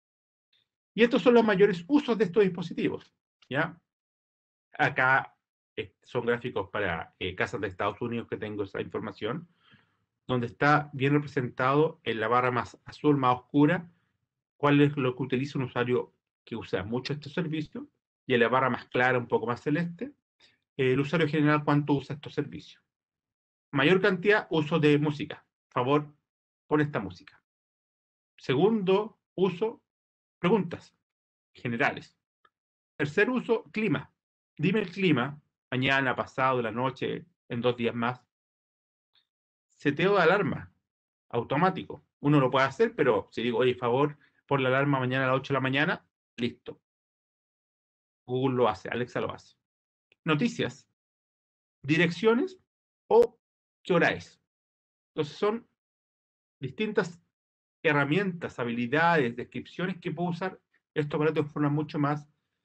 Y estos son los mayores usos de estos dispositivos, ¿ya? Acá eh, son gráficos para eh, casas de Estados Unidos que tengo esa información, donde está bien representado en la barra más azul, más oscura, cuál es lo que utiliza un usuario que usa mucho este servicio, y en la barra más clara, un poco más celeste, eh, el usuario general cuánto usa estos servicios. Mayor cantidad, uso de música. Por favor, pon esta música. Segundo uso, preguntas generales. Tercer uso, clima. Dime el clima, mañana, pasado, la noche, en dos días más. Seteo de alarma, automático. Uno lo puede hacer, pero si digo, oye, favor, pon la alarma mañana a las ocho de la mañana, listo. Google lo hace, Alexa lo hace. Noticias, direcciones o qué hora es. Entonces son distintas herramientas, habilidades, descripciones que puedo usar estos aparatos de forma mucho más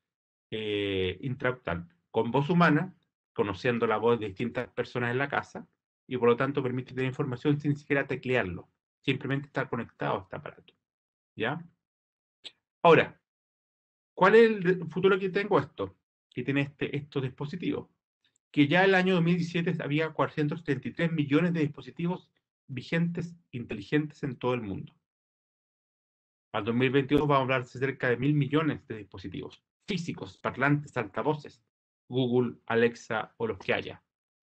eh, interactual, con voz humana, conociendo la voz de distintas personas en la casa, y por lo tanto permite tener información sin siquiera teclearlo, simplemente estar conectado a este aparato. ¿Ya? Ahora, ¿cuál es el futuro que tengo esto? Que tiene este, estos dispositivos. Que ya en el año dos mil diecisiete había cuatrocientos treinta y tres millones de dispositivos vigentes inteligentes en todo el mundo. Al dos mil veintidós vamos a hablar de cerca de mil millones de dispositivos físicos, parlantes, altavoces, Google, Alexa o los que haya,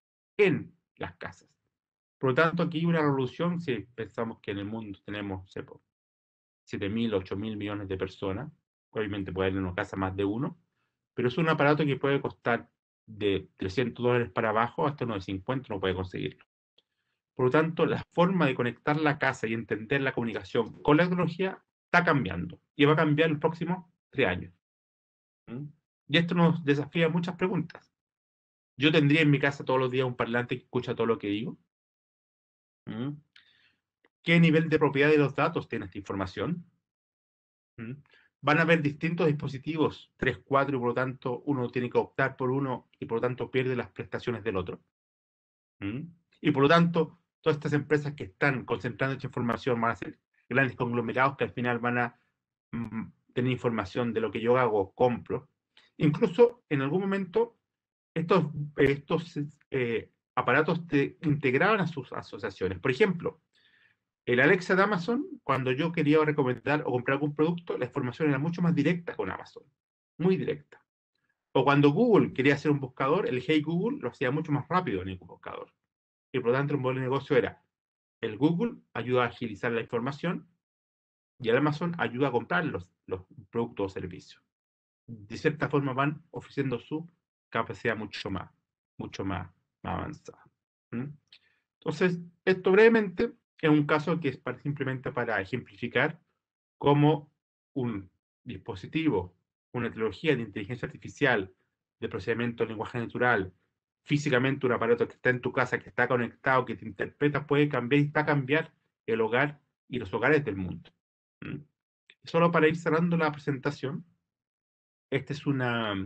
en las casas. Por lo tanto, aquí hay una revolución si pensamos que en el mundo tenemos siete mil, ocho mil millones de personas. Obviamente puede haber en una casa más de uno, pero es un aparato que puede costar de trescientos dólares para abajo hasta unos cincuenta, no puede conseguirlo. Por lo tanto, la forma de conectar la casa y entender la comunicación con la tecnología está cambiando y va a cambiar en los próximos tres años. ¿Mm? Y esto nos desafía muchas preguntas. ¿Yo tendría en mi casa todos los días un parlante que escucha todo lo que digo? ¿Mm? ¿Qué nivel de propiedad de los datos tiene esta información? ¿Mm? Van a haber distintos dispositivos, tres, cuatro, y por lo tanto uno tiene que optar por uno y por lo tanto pierde las prestaciones del otro. ¿Mm? Y por lo tanto, todas estas empresas que están concentrando esta información van a ser grandes conglomerados que al final van a mm, tener información de lo que yo hago, compro. Incluso en algún momento estos, estos eh, aparatos te integraban a sus asociaciones. Por ejemplo, el Alexa de Amazon, cuando yo quería recomendar o comprar algún producto, la información era mucho más directa con Amazon, muy directa. O cuando Google quería hacer un buscador, el Hey Google lo hacía mucho más rápido en el buscador. Y por lo tanto, el modelo de negocio era, el Google ayuda a agilizar la información y el Amazon ayuda a comprar los, los productos o servicios. De cierta forma van ofreciendo su capacidad mucho más, mucho más, más avanzada. ¿Mm? Entonces, esto brevemente es un caso que es para, simplemente para ejemplificar cómo un dispositivo, una tecnología de inteligencia artificial, de procesamiento de lenguaje natural, físicamente un aparato que está en tu casa, que está conectado, que te interpreta, puede cambiar y está a cambiar el hogar y los hogares del mundo. ¿Mm? Solo para ir cerrando la presentación, este es una,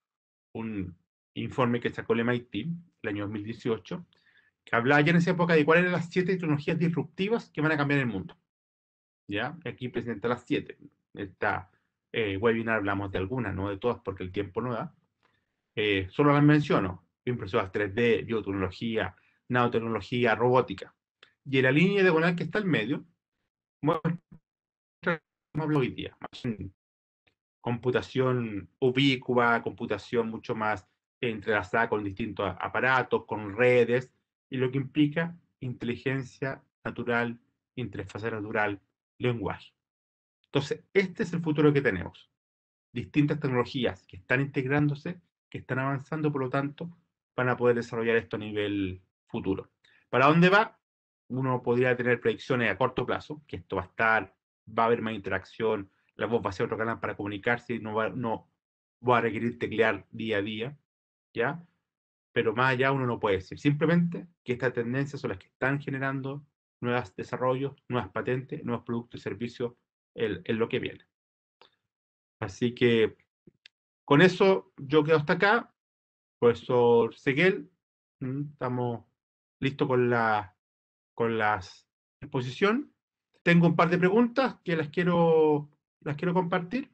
un informe que sacó el M I T el año dos mil dieciocho, que hablaba ya en esa época de cuáles eran las siete tecnologías disruptivas que van a cambiar el mundo. ¿Ya? Aquí presenta las siete. Está eh, webinar hablamos de algunas, no de todas porque el tiempo no da. Eh, solo las menciono: impresoras tres D, biotecnología, nanotecnología, robótica. Y en la línea diagonal que está al medio, muestra hoy día. Computación ubicua, computación mucho más entrelazada con distintos aparatos, con redes, y lo que implica inteligencia natural, interfaz natural, lenguaje. Entonces, este es el futuro que tenemos. Distintas tecnologías que están integrándose, que están avanzando, por lo tanto, van a poder desarrollar esto a nivel futuro. ¿Para dónde va? Uno podría tener predicciones a corto plazo, que esto va a estar, va a haber más interacción, la voz va a ser otro canal para comunicarse y no va, no va a requerir teclear día a día, ¿ya? Pero más allá uno no puede decir. Simplemente que estas tendencias son las que están generando nuevos desarrollos, nuevas patentes, nuevos productos y servicios en, en lo que viene. Así que con eso yo quedo hasta acá. Profesor Seguel, estamos listos con la con las exposición. Tengo un par de preguntas que las quiero las quiero compartir.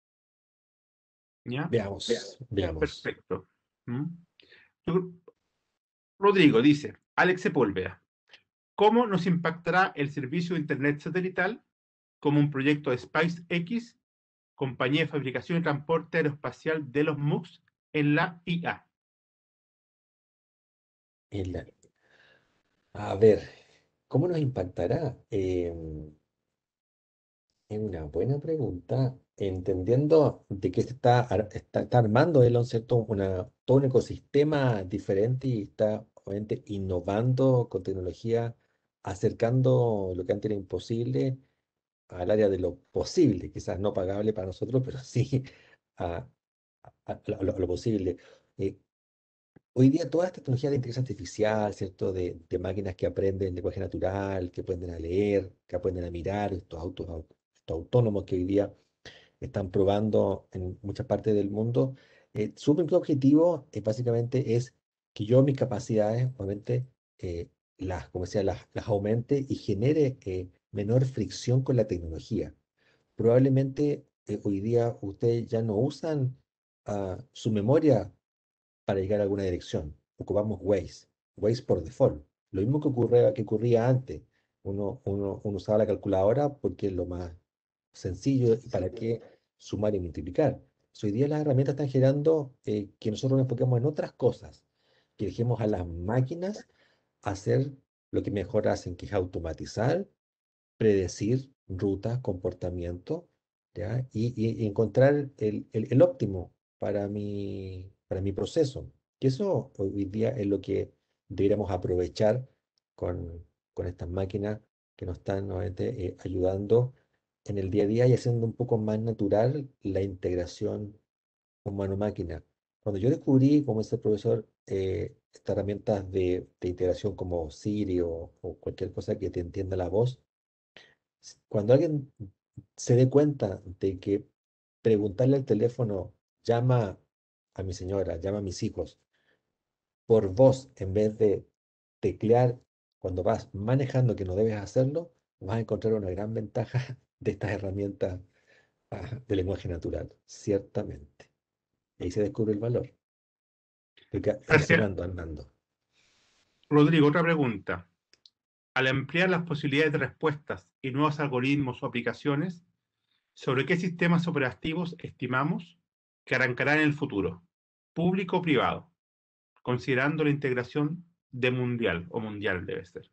¿Ya? Veamos, veamos. Perfecto. ¿Mm? Rodrigo dice: Alex Sepúlveda, ¿cómo nos impactará el servicio de Internet satelital como un proyecto de SpaceX, compañía de fabricación y transporte aeroespacial de los M U X, en la I A? En la- a ver, ¿cómo nos impactará? Em, es una buena pregunta, entendiendo de que se está, ar- está, está armando Elon, ¿cierto? Una, todo un ecosistema diferente y está obviamente innovando con tecnología, acercando lo que antes era imposible al área de lo posible, quizás no pagable para nosotros, pero sí a, a- a lo, a lo posible. Eh, Hoy día toda esta tecnología de inteligencia artificial, ¿cierto? De, de máquinas que aprenden lenguaje natural, que aprenden a leer, que aprenden a mirar, estos autos, au- estos autónomos que hoy día están probando en muchas partes del mundo, eh, su único objetivo eh, básicamente es que yo mis capacidades, obviamente, eh, las, como decía, las, las aumente y genere eh, menor fricción con la tecnología. Probablemente eh, hoy día ustedes ya no usan ah, su memoria para llegar a alguna dirección. Ocupamos Waze, Waze por default. Lo mismo que ocurría, que ocurría antes. Uno, uno, uno usaba la calculadora porque es lo más sencillo y para qué sumar y multiplicar. So, hoy día las herramientas están generando eh, que nosotros nos enfoquemos en otras cosas, que dejemos a las máquinas hacer lo que mejor hacen, que es automatizar, predecir rutas, comportamiento, ¿ya? Y, y- y encontrar el, el- el óptimo para mi, para mi proceso. Y eso hoy día es lo que deberíamos aprovechar con, con estas máquinas que nos están nuevamente eh, ayudando en el día a día y haciendo un poco más natural la integración humano-máquina. Cuando yo descubrí, como dice el profesor, eh, estas herramientas de, de integración como Siri o, o cualquier cosa que te entienda la voz, s- cuando alguien se dé cuenta de que preguntarle al teléfono, llama a mi señora, llama a mis hijos, por voz, en vez de teclear cuando vas manejando que no debes hacerlo, vas a encontrar una gran ventaja de estas herramientas ah, de lenguaje natural, ciertamente. Y ahí se descubre el valor. Porque en- Gracias. andando, andando. Rodrigo, otra pregunta. Al ampliar las posibilidades de respuestas y nuevos algoritmos o aplicaciones, ¿sobre qué sistemas operativos estimamos que arrancarán en el futuro, público o privado, considerando la integración de mundial o mundial debe ser?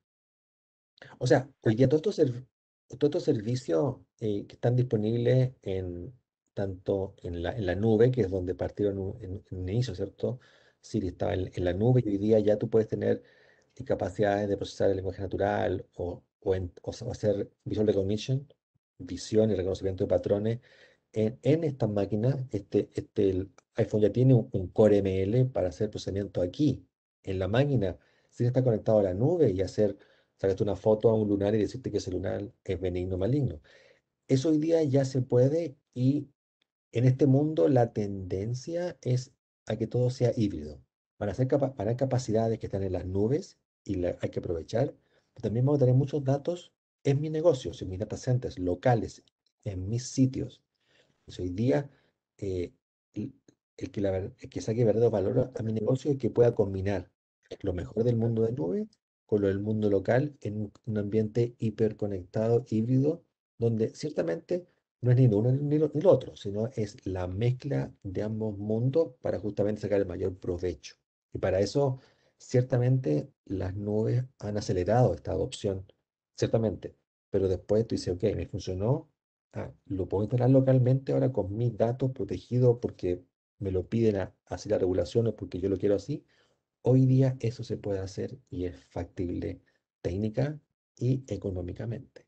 O sea, hoy día todos estos, serv- todos estos servicios eh, que están disponibles en tanto en la, en la nube, que es donde partieron un- en, en un inicio, ¿cierto? Siri estaba en, en la nube y hoy día ya tú puedes tener eh, capacidades de procesar el lenguaje natural o, o, en- o sa- o hacer visual recognition, visión y reconocimiento de patrones en, en estas máquinas. Este, este, el iPhone ya tiene un, un Core M L para hacer procesamiento aquí, en la máquina, sin estar conectado a la nube y hacer sacaste una foto a un lunar y decirte que ese lunar es benigno o maligno. Eso hoy día ya se puede y en este mundo la tendencia es a que todo sea híbrido. Van a ser capa- van a haber capacidades que están en las nubes y la- hay que aprovechar. Pero también vamos a tener muchos datos en mis negocios, en mis data centers locales, en mis sitios. Entonces, hoy día, eh, el, el que la, ver- el que saque verdadero valor a mi negocio es que pueda combinar lo mejor del mundo de nube con lo del mundo local en un, un ambiente hiperconectado, híbrido, donde ciertamente no es ni lo uno ni lo, ni lo otro, sino es la mezcla de ambos mundos para justamente sacar el mayor provecho. Y para eso, ciertamente, las nubes han acelerado esta adopción, ciertamente. Pero después tú dices, ok, me funcionó, ah, lo puedo instalar localmente ahora con mis datos protegidos porque me lo piden a- así la regulación o porque yo lo quiero así. Hoy día eso se puede hacer y es factible técnica y económicamente.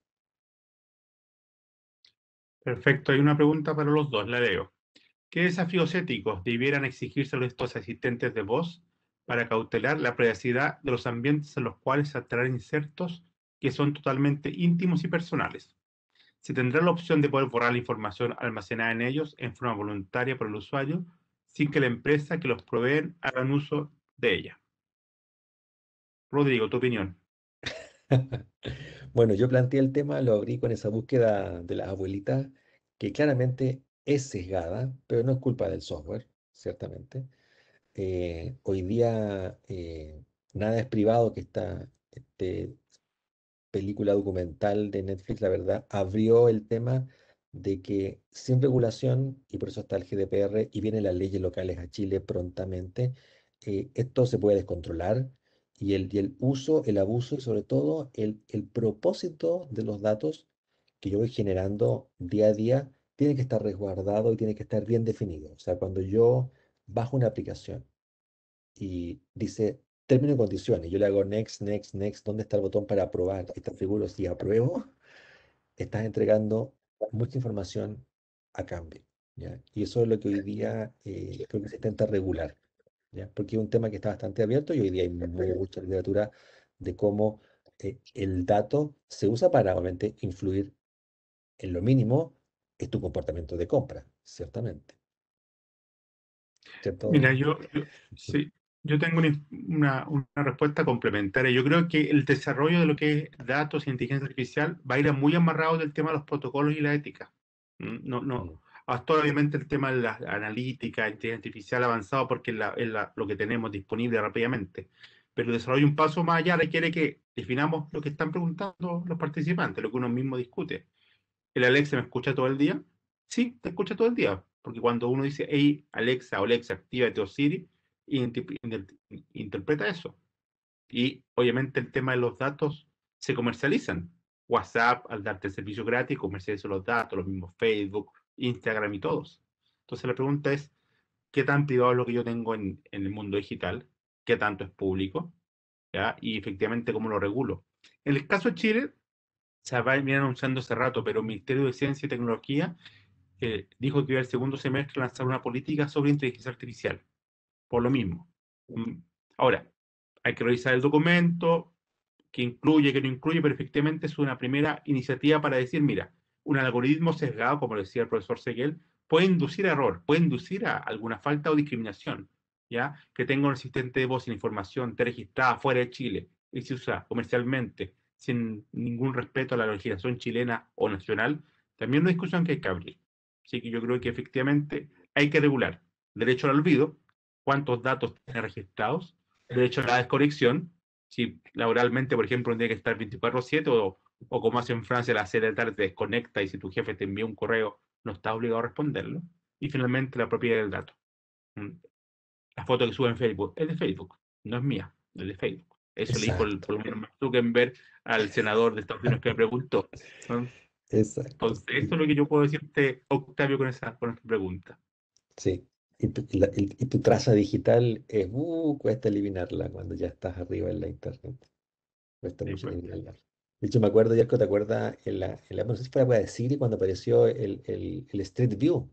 Perfecto, hay una pregunta para los dos, la leo. ¿Qué desafíos éticos debieran exigirse a estos asistentes de voz para cautelar la privacidad de los ambientes en los cuales se tratarán insertos que son totalmente íntimos y personales? Se tendrá la opción de poder borrar la información almacenada en ellos en forma voluntaria por el usuario sin que la empresa que los proveen hagan uso de ella. Rodrigo, tu opinión. Bueno, yo planteé el tema, lo abrí con esa búsqueda de las abuelitas, que claramente es sesgada, pero no es culpa del software, ciertamente. Eh, hoy día eh, nada es privado, que esta este, película documental de Netflix, la verdad, abrió el tema de que sin regulación, y por eso está el G D P R y vienen las leyes locales a Chile prontamente, eh, esto se puede descontrolar y el, y el uso, el abuso y sobre todo el, el propósito de los datos que yo voy generando día a día tiene que estar resguardado y tiene que estar bien definido. O sea, cuando yo bajo una aplicación y dice términos y condiciones. Yo le hago next, next, next. ¿Dónde está el botón para aprobar? ¿Estás seguro? Si apruebo, estás entregando mucha información a cambio, ¿ya? Y eso es lo que hoy día eh, creo que se intenta regular, ¿ya? Porque es un tema que está bastante abierto y hoy día hay mucha literatura de cómo eh, el dato se usa para obviamente influir en lo mínimo es tu comportamiento de compra, ciertamente, Mira, ¿cierto? yo, yo- sí, yo tengo una, una- una respuesta complementaria. Yo creo que el desarrollo de lo que es datos e inteligencia artificial va a ir muy amarrado del tema de los protocolos y la ética. Mm, No, no. Mm, Hasta ahora, obviamente, el tema de la analítica, inteligencia artificial ha avanzado porque es, la- es la- lo que tenemos disponible rápidamente. Pero el desarrollo un paso más allá requiere que definamos lo que están preguntando los participantes, lo que uno mismo discute. ¿El Alexa me escucha todo el día? Sí, te escucha todo el día. Porque cuando uno dice, hey, Alexa o Alexa, actívate o Siri, inter- inter- interpreta eso. Y obviamente el tema de los datos se comercializan. WhatsApp, al darte el servicio gratis, comercializa los datos, los mismos Facebook, Instagram y todos. Entonces la pregunta es, ¿qué tan privado es lo que yo tengo en, en el mundo digital? ¿Qué tanto es público? ¿Ya? Y efectivamente, ¿cómo lo regulo? En el caso de Chile, se va a venir anunciando hace rato, pero el Ministerio de Ciencia y Tecnología eh, dijo que iba el segundo semestre a lanzar una política sobre inteligencia artificial, por lo mismo. Mm, Ahora, hay que revisar el documento, que incluye, que no incluye, pero efectivamente es una primera iniciativa para decir, mira, un algoritmo sesgado, como decía el profesor Seguel, puede inducir a error, puede inducir a alguna falta o discriminación, ¿ya? Que tenga un asistente de voz sin información, esté registrada fuera de Chile y se usa comercialmente sin ningún respeto a la legislación chilena o nacional, también una discusión que hay que abrir. Así que yo creo que efectivamente hay que regular derecho al olvido, cuántos datos tiene registrados, derecho a la desconexión, si laboralmente, por ejemplo, tiene que estar veinticuatro siete o, o como hace en Francia, a las seis de la tarde te desconecta y si tu jefe te envía un correo, no estás obligado a responderlo. Y finalmente, la propiedad del dato. Mm, La foto que sube en Facebook es de Facebook, no es mía, es de Facebook. Eso le dijo el, Exacto, por lo menos Mark Zuckerberg al senador de Estados Unidos que me preguntó. ¿No? exacto. Entonces, eso es lo que yo puedo decirte, Octavio, con esa, con esta pregunta. Sí, y tu, y la- y- y tu traza digital es, uh, cuesta eliminarla cuando ya estás arriba en la internet. Cuesta Sí, mucho pues, eliminarla. De hecho, me acuerdo, Yarko, ¿te acuerdas? En la, en la, no sé si fue la web de Siri cuando apareció el, el, el Street View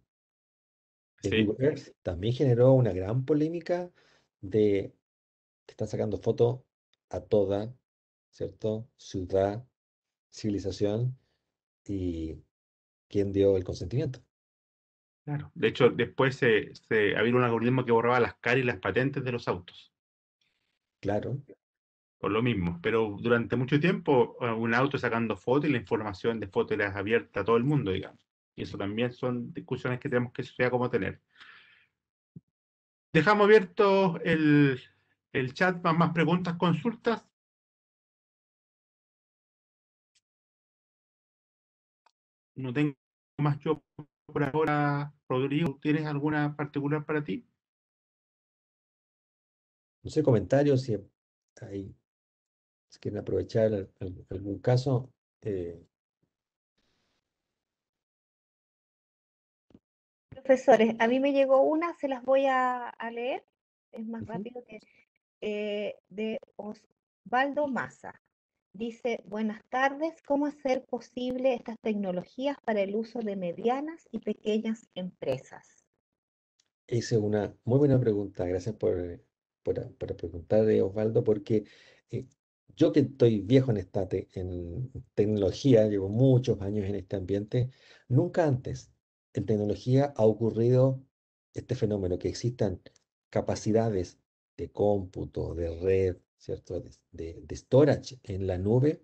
de sí, Google Earth. También generó una gran polémica de que están sacando fotos a toda, ¿cierto? Ciudad, civilización y quién dio el consentimiento. claro. De hecho, después se, se había un algoritmo que borraba las caras y las patentes de los autos. Claro, Por lo mismo, pero durante mucho tiempo eh, un auto sacando fotos y la información de fotos era abierta a todo el mundo, digamos. Y eso también son discusiones que tenemos que sociedad como tener. Dejamos abierto el, el chat para más preguntas, consultas. No tengo más yo por ahora. Rodrigo, ¿tienes alguna particular para ti? No sé, comentarios, si hay, si quieren aprovechar al- al- algún caso. eh, Profesores, a mí me llegó una, se las voy a, a leer, es más ujú. rápido que eh, de Osvaldo Maza. Dice, buenas tardes, ¿cómo hacer posible estas tecnologías para el uso de medianas y pequeñas empresas? Esa es una muy buena pregunta. Gracias por, por, por preguntar, eh, Osvaldo, porque eh, yo que estoy viejo en esta te- en tecnología, llevo muchos años en este ambiente, nunca antes en tecnología ha ocurrido este fenómeno, que existan capacidades de cómputo, de red, ¿cierto? De, de- de storage en la nube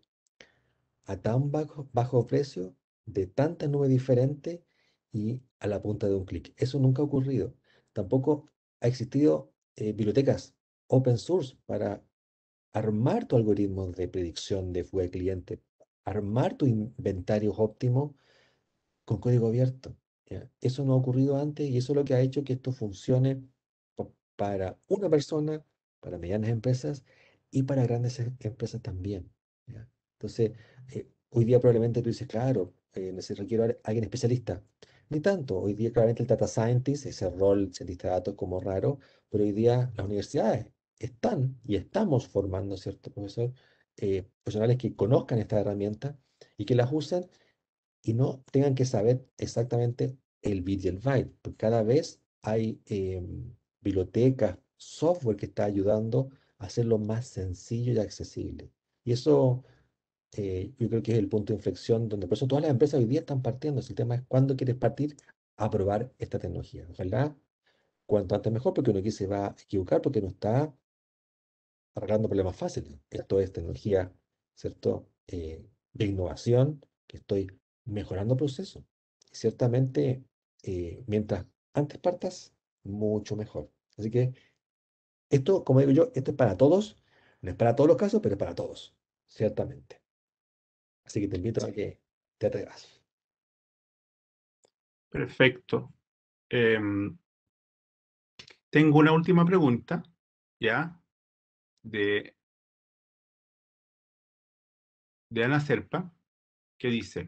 a tan bajo, bajo precio, de tantas nubes diferentes y a la punta de un clic. Eso nunca ha ocurrido. Tampoco ha existido eh, bibliotecas open source para armar tu algoritmo de predicción de fuga de cliente, armar tu inventario óptimo con código abierto. ¿Ya? Eso no ha ocurrido antes y eso es lo que ha hecho que esto funcione pa- para una persona, para medianas empresas y para grandes em- empresas también. ¿Ya? Entonces, eh, hoy día probablemente tú dices, claro, eh, se requiere a alguien especialista. Ni tanto, hoy día claramente el data scientist, ese rol cientista de datos como raro, pero hoy día las universidades están y estamos formando, ¿cierto, profesor? Eh, profesionales que conozcan estas herramientas y que las usen y no tengan que saber exactamente el bit y el byte, porque cada vez hay em, bibliotecas, software que está ayudando a hacerlo más sencillo y accesible. Y eso eh, yo creo que es el punto de inflexión donde por eso todas las empresas hoy día están partiendo. Si el tema es cuándo quieres partir a probar esta tecnología. Ojalá cuanto antes mejor, porque uno aquí se va a equivocar porque no está arreglando problemas fáciles. Esto es tecnología, ¿cierto? Eh, de innovación, que estoy mejorando procesos. Y ciertamente, eh, mientras antes partas, mucho mejor. Así que esto, como digo yo, esto es para todos. No es para todos los casos, pero es para todos, ciertamente. Así que te invito a que te atrevas. Perfecto. Em, tengo una última pregunta, ¿ya? De, de Ana Serpa, que dice,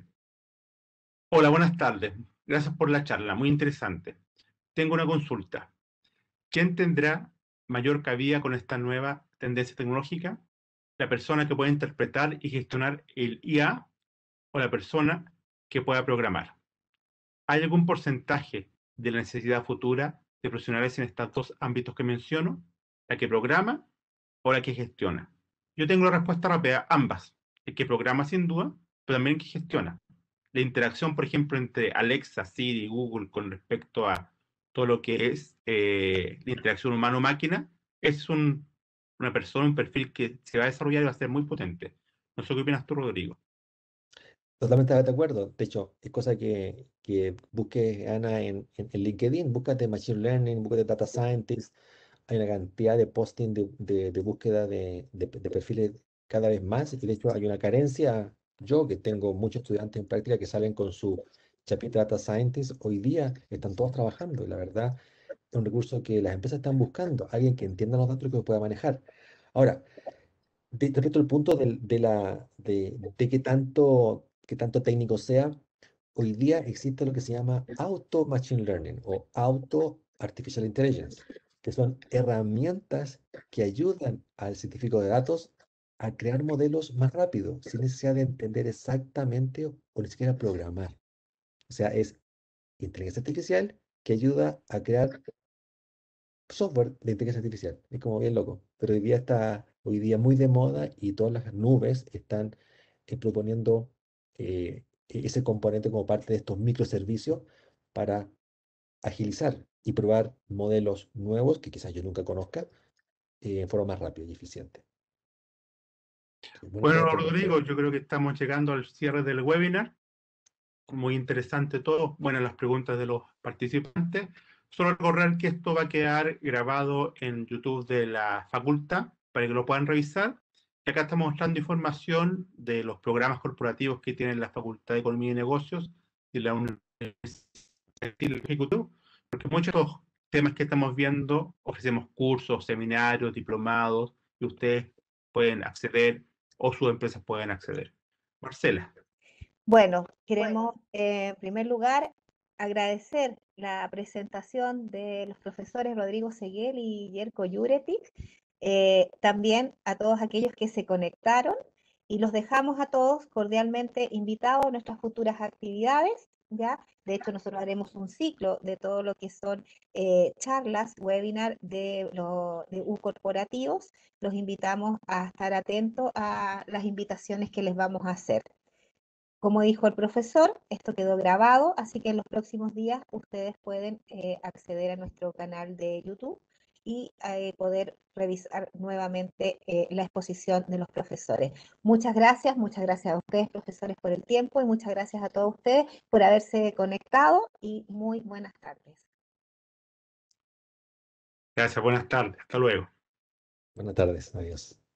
hola, buenas tardes. Gracias por la charla, muy interesante. Tengo una consulta. ¿Quién tendrá mayor cabida con esta nueva tendencia tecnológica? ¿La persona que puede interpretar y gestionar el I A o la persona que pueda programar? ¿Hay algún porcentaje de la necesidad futura de profesionales en estos dos ámbitos que menciono? ¿La que programa o la que gestiona? Yo tengo la respuesta rápida, ambas. El que programa sin duda, pero también el que gestiona. La interacción, por ejemplo, entre Alexa, Siri y Google con respecto a todo lo que es eh, la interacción humano-máquina, es un, una persona, un perfil que se va a desarrollar y va a ser muy potente. No sé qué opinas tú, Rodrigo. Totalmente de acuerdo. De hecho, es cosa que, que busques, Ana, en, en, en LinkedIn. Búscate Machine Learning, búscate Data Scientist. Hay una cantidad de posting de, de, de búsqueda de, de, de perfiles cada vez más. Y de hecho, hay una carencia. Yo, que tengo muchos estudiantes en práctica que salen con su chapita Data Scientist, hoy día están todos trabajando. Y la verdad, es un recurso que las empresas están buscando. Alguien que entienda los datos y que los pueda manejar. Ahora, de- respecto al punto del- de, la, de, de qué tanto, qué tanto técnico sea, hoy día existe lo que se llama Auto Machine Learning o Auto Artificial Intelligence, que son herramientas que ayudan al científico de datos a crear modelos más rápido, sin necesidad de entender exactamente o, o ni siquiera programar. O sea, es inteligencia artificial que ayuda a crear software de inteligencia artificial. Es como bien loco. Pero hoy día está, hoy día muy de moda y todas las nubes están eh, proponiendo eh, e- ese componente como parte de estos microservicios para agilizar y probar modelos nuevos que quizás yo nunca conozca eh, en forma más rápida y eficiente. Sí, buena Bueno, pregunta, profesor. Rodrigo, yo creo que estamos llegando al cierre del webinar. muy interesante todo, buenas las preguntas de los participantes. Solo recordar que esto va a quedar grabado en YouTube de la facultad para que lo puedan revisar. Y acá estamos mostrando información de los programas corporativos que tiene la Facultad de Economía y Negocios y la Universidad del Ejecutivo, porque muchos de los temas que estamos viendo ofrecemos cursos, seminarios, diplomados, y ustedes pueden acceder o sus empresas pueden acceder. Marcela. Bueno, queremos eh, en primer lugar agradecer la presentación de los profesores Rodrigo Seguel y Yerko Juretic, eh, también a todos aquellos que se conectaron y los dejamos a todos cordialmente invitados a nuestras futuras actividades, ¿ya? De hecho, nosotros haremos un ciclo de todo lo que son eh, charlas, webinar de, lo, de U corporativos. Los invitamos a estar atentos a las invitaciones que les vamos a hacer. Como dijo el profesor, esto quedó grabado, así que en los próximos días ustedes pueden eh, acceder a nuestro canal de YouTube y eh, poder revisar nuevamente eh, la exposición de los profesores. Muchas gracias, muchas gracias a ustedes, profesores, por el tiempo y muchas gracias a todos ustedes por haberse conectado y muy buenas tardes. Gracias, buenas tardes, hasta luego. Buenas tardes, adiós.